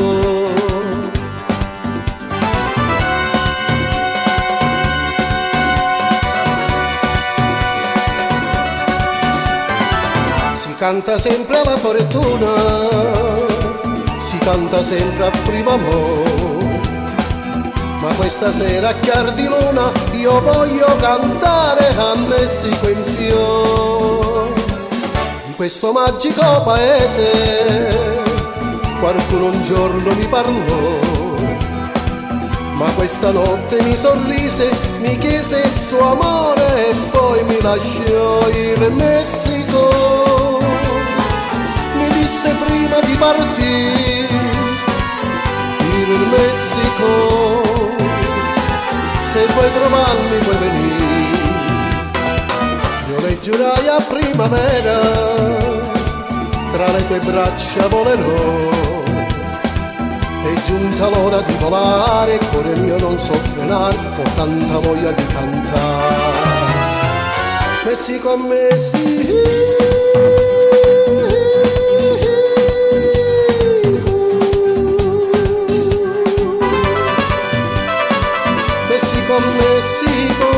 Si canta sempre alla fortuna, si canta sempre a primo amore. Ma questa sera a chiar di luna io voglio cantare a Messico in fiore. Di questo magico paese qualcuno un giorno mi parlò, ma questa notte mi sorrise, mi chiese il suo amore e poi mi lasciò il Messico. Mi disse prima di partire il Messico, se vuoi trovarmi puoi venire. Io le giurai a primavera, tra le tue braccia volerò. È giunta l'ora di volare, il cuore mio non so frenare, ho tanta voglia di cantare. Messico, Messico. Messico, Messico,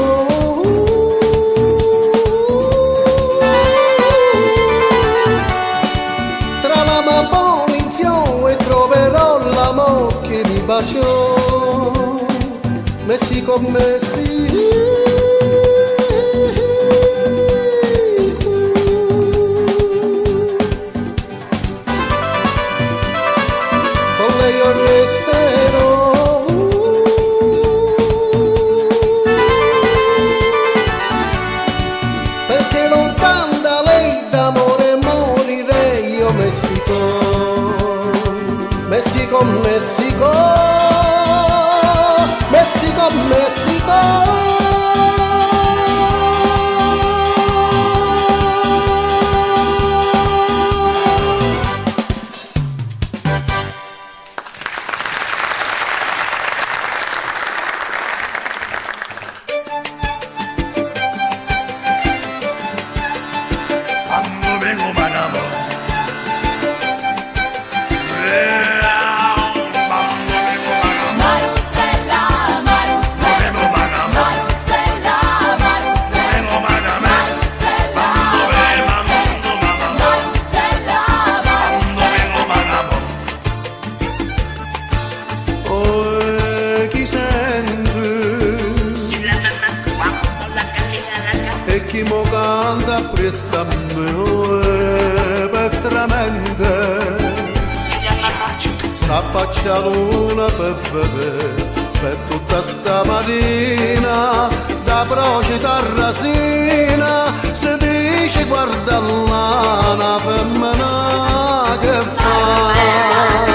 tra l'amapola in fiore troverò l'amore che mi baciò. Messico, Messico, con lei io resterò. Messico, Messico, Messico, Messico. Chi mo canta appresso a me petramente, s'affaccia luna per vedere per tutta sta marina da procita a rasina. Si dice guarda là una femmina che fa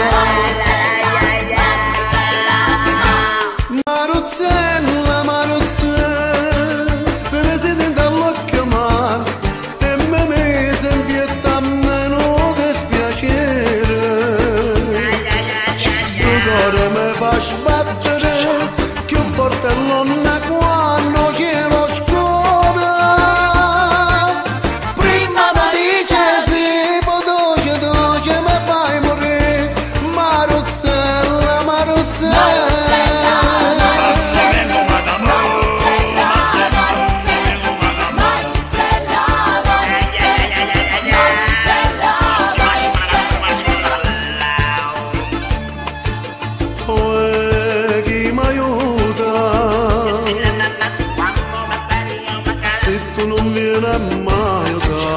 viene mai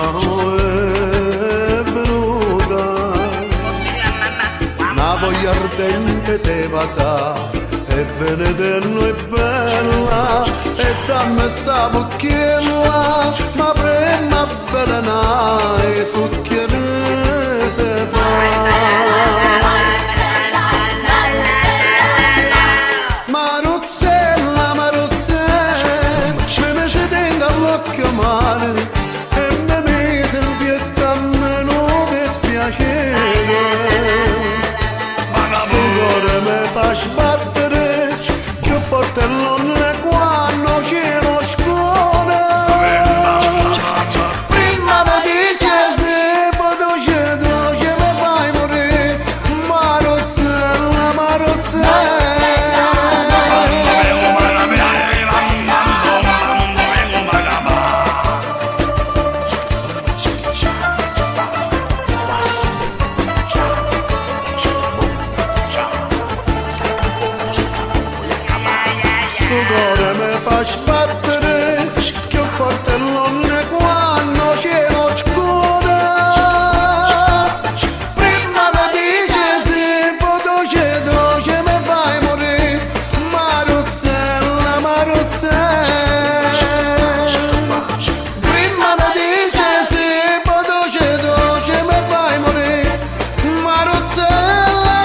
è venuta una voglia ardente te pasa e venedello è bella e dammi sta bocchiella ma prima belenai succhiere se fa Maruzzella, Maruzzella me ne si tenga l'occhio male e me mise il pietto a me non dispiacere sto cuore me fa sbattere più forte non è quando c'è lo scuola prima mi dice se poi doce doce mi fai morire Maruzzella, Maruzzella sto cuore mi fa sbattere più forte non è quando c'è lo scuro prima mi dice sì poi doce doce mi fai morire Maruzzella, Maruzzella prima mi dice sì poi doce doce mi fai morire Maruzzella,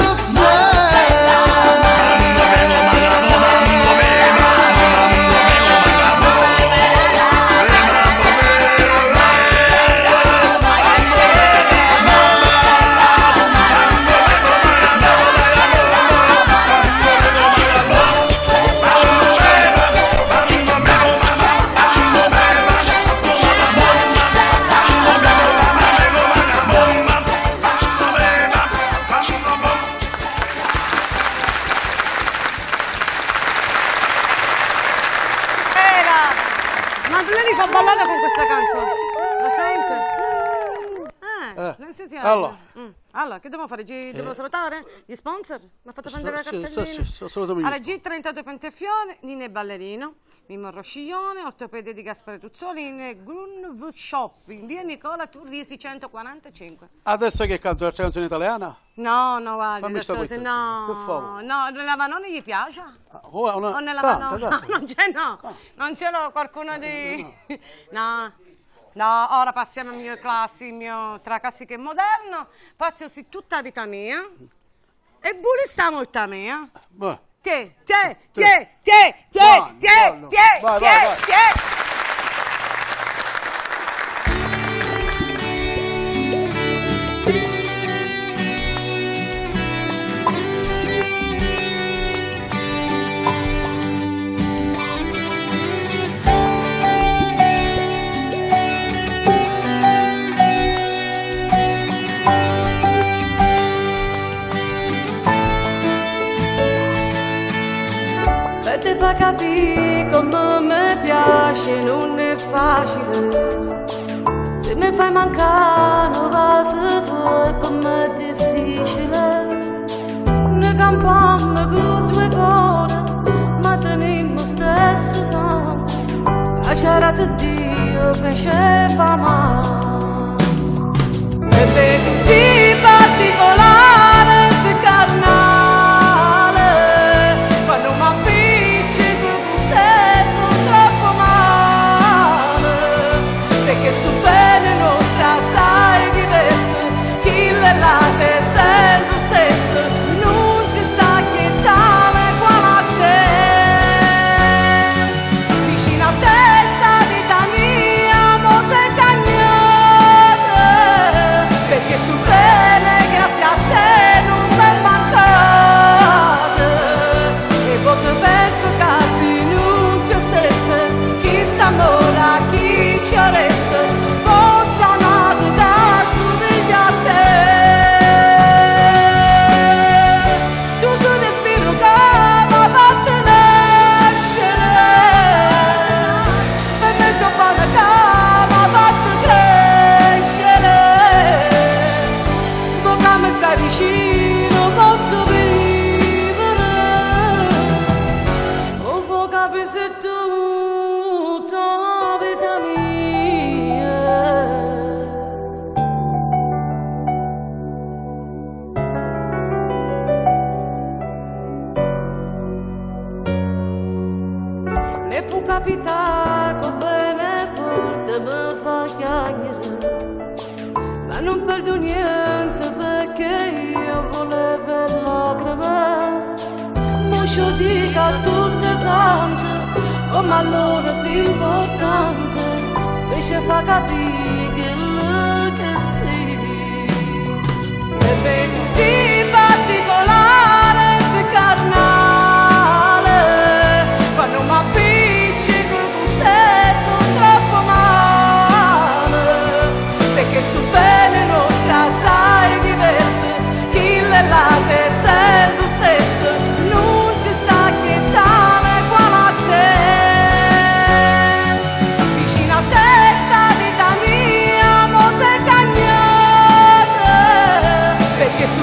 Ma lei fa ballare con questa canzone? La sente? Eh, Eh, la senti? allora. Mm. Allora, che dobbiamo fare? G... Dobbiamo salutare? Gli sponsor? Mi ha fatto prendere la Sì, cartellina? sì, sì, sì, salutiamo gli Allora, sponsor. G trentadue Pentefione, Nine Ballerino, Mimmo Rosciglione, ortopedia di Gaspare Tuzzolini, Grunv Shop, in via Nicola Turrisi centoquarantacinque. Adesso che canto la canzone italiana? No, no, guardi, Fammi sta dottore, se cortesia, no, per favore. no, nella Vanone gli piace? Oh, una... O nella canta, Vanone? canta. No, non c'è, no, non ce l'ho, qualcuno di... No, no, ora passiamo al mio classico, il mio tra classico e moderno, faccio sì tutta la vita mia, e pure sta molta mia. Beh. Tiè, tiè, tiè, tiè, tiè, tiè, tiè, Vai, vai, tiè, vai. tiè. E ti fa capire come mi piace, non è facile. Se mi fai mancare una cosa tua, per me è difficile. Ne campiamo con due cuori, ma teniamo stesso sangue. Lasciare Dio pesce fa male. E per così particolare, se carnale. Perché sto bene grazie a te. capita con bene forte mi fa chiacchiere, ma non perdo niente perché io volevo lacrime. Moscio dica tutte sante, come allora si importante, invece fa capire che lo che sei. E per così particolare si carnale, quando mi appiccico con te sono troppo male, perché sto bene non tra sai diverse, chi le late sei lo stesso, non ci sta che tale qual a te, vicino a te sta vita mia, mo sei cagnata, perché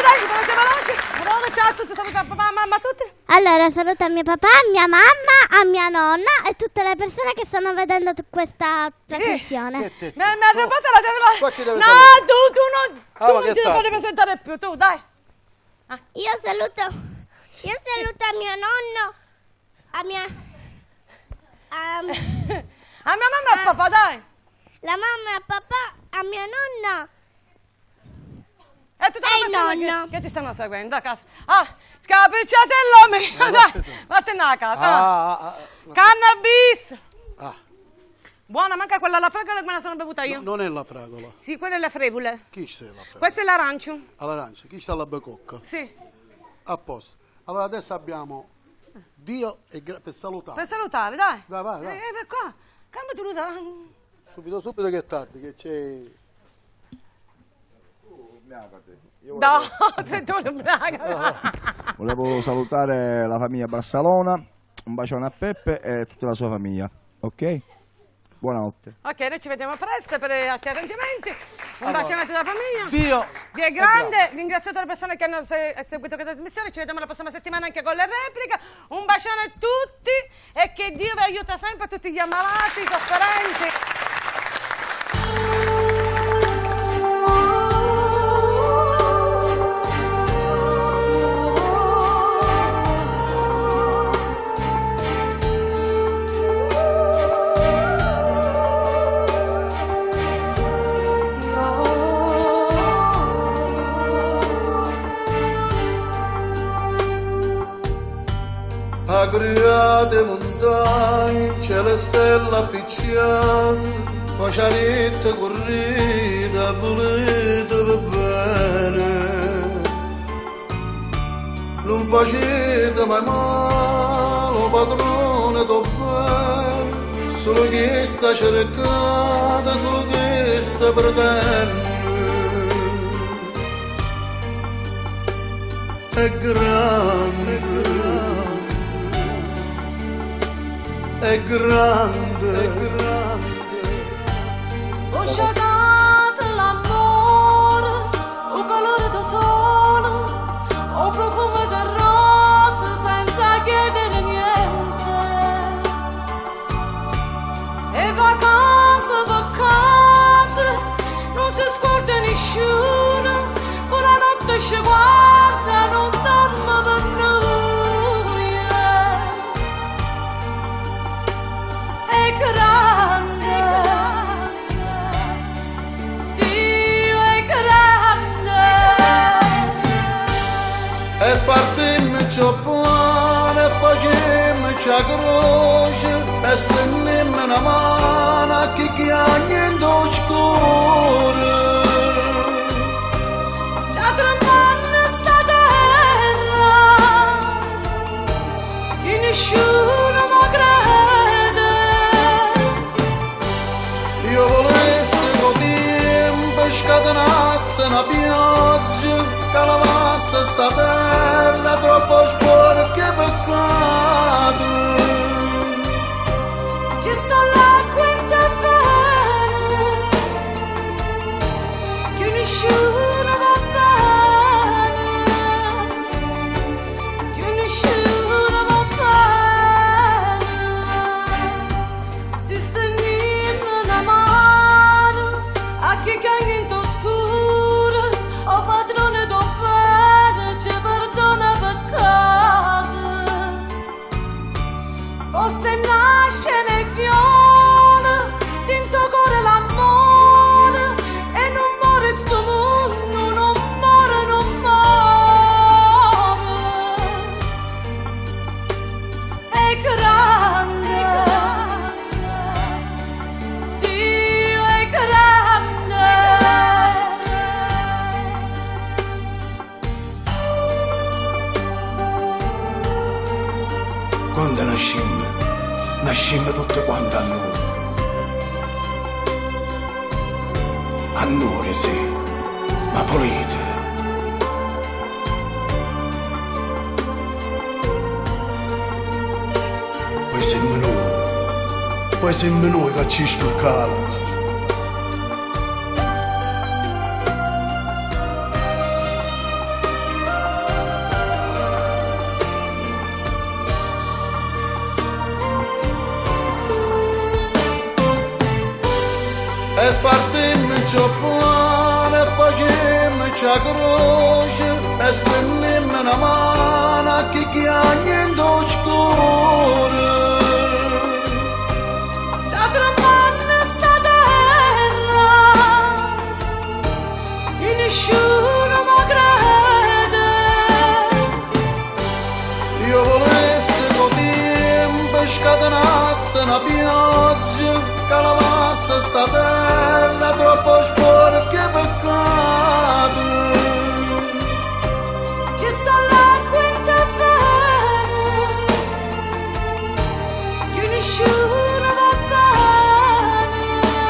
dai, veloce, veloce. Veloce, ciao a tutti, saluta papà, mamma, a tutti. Allora, saluto a mio papà, a mia mamma, a mia nonna e tutte le persone che stanno vedendo t- questa trasmissione. Mi mi ha rubato la Qua chi testa. deve No, salutare? tu, tu non, Ah, tu ma non che ti fai? devi presentare più, tu, dai. Io saluto, io saluto a mio nonno, a mia... A, A mia mamma e a papà, dai. La mamma e a papà, a mia nonna. E tutte E le persone il nonno. che, che ti stanno seguendo a casa. Ah, scapicciatello mio, dai. Vattene a casa. Ah, ah, ah. Cannabis. Ah. Buona, manca quella alla fragola che me la sono bevuta io. Non è la fragola. Sì, quella è la frevole. Chi c'è la fragola? Questo è l'arancio. All'arancia. Chi c'è la becocca? Sì. A posto. Allora adesso abbiamo Dio e gra- per salutare. Per salutare, dai. Vai, vai, vai. Eh, per qua. Calma tu, Lusa. Subito, subito che è tardi, che c'è... No, sei tu l'ubriaca. Volevo salutare la famiglia Brassalona, un bacione a Peppe e tutta la sua famiglia, ok? Buonanotte. Ok, noi ci vediamo presto per altri arrangiamenti. Un Allora, bacione a tutta la famiglia. Dio Dio è grande. Ringrazio tutte le persone che hanno se- seguito questa trasmissione. Ci vediamo la prossima settimana anche con le repliche. Un bacione a tutti e che Dio vi aiuta sempre, a tutti gli ammalati, i sofferenti. Agriate montagne, c'è le stelle appicciate, poi c'è corrita, volete per bene. Non facete mai male, padrone, do bene, solo chi sta cercando, solo chi sta pretende. È grande, è grande. È grande, è grande. Ho sciagato l'amore, ho calore da sole, ho profumo da rose senza chiedere niente. E vacanze, vacanze, non si scorda nessuno, buonanotte ci guarda, non dorme per noi. È grande, Dio è grande. E spartimmici a pane, e facemmici a croce, e stennemmi una mano a chi chiagna in dolce cuore. Sta tremando sta terra, che nessuno mi crede. Io volessi con tempo scatenasse una pioggia, calamasse sta terra troppo sporca e peccato. Ci sta l'acqua in terreno, che nessuno va bene, che nessuno va bene. Si stendendo una mano a chi cagna in scuro, o padrone do bene, ci perdona peccato. Forse nasce nel fiore, dentro cuore l'amore, e non muore sto mondo, non muore, non muore. È grande, Dio è grande. Quando nascimmo, nascimmo tutte quante a noi. A noi sì, ma pulite. Poi siamo noi, poi siamo noi che ci spurcavamo. c'è croce e stennemmo una mano a chi chiagna in scuro. Sta tremando sta terra, che nessuno mi crede. Io volessi che tempo scatenasse una pioggia che lavasse sta terra troppo sporca e peccato. Ci sta l'acqua in te bene, che nessuno va bene,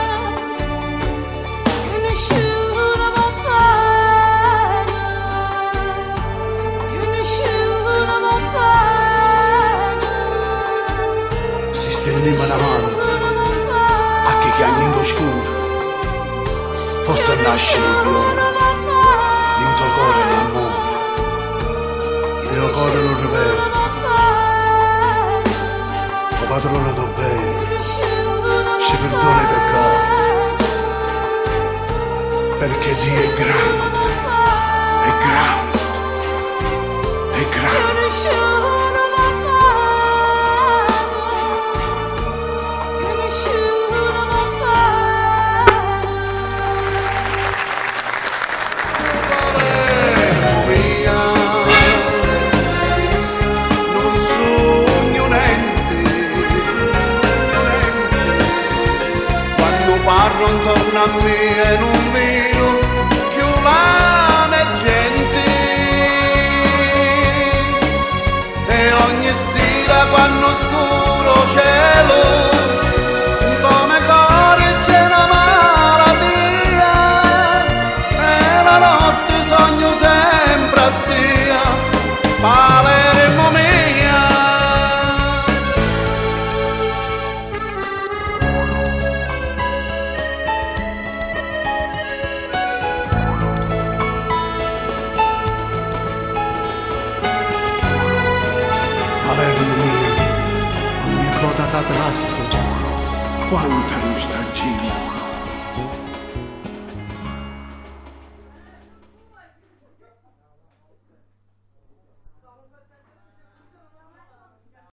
che nessuno va bene, che nessuno va bene. Si stendeva una mano a chi chiama in scuro, forse nasce il fiore, in tuo cuore l'amore, il mio cuore non rivela, o padrone do bene, ci perdona i peccati, perché Dio è grande, è grande, è grande. Parlo intorno a me e non vedo più umane gente, e ogni sera quando scuro cielo come cuore c'è una malattia, e la notte sogno sempre a te, Palermo mia. Palermo mio, ogni volta che passo, quanta nostalgia.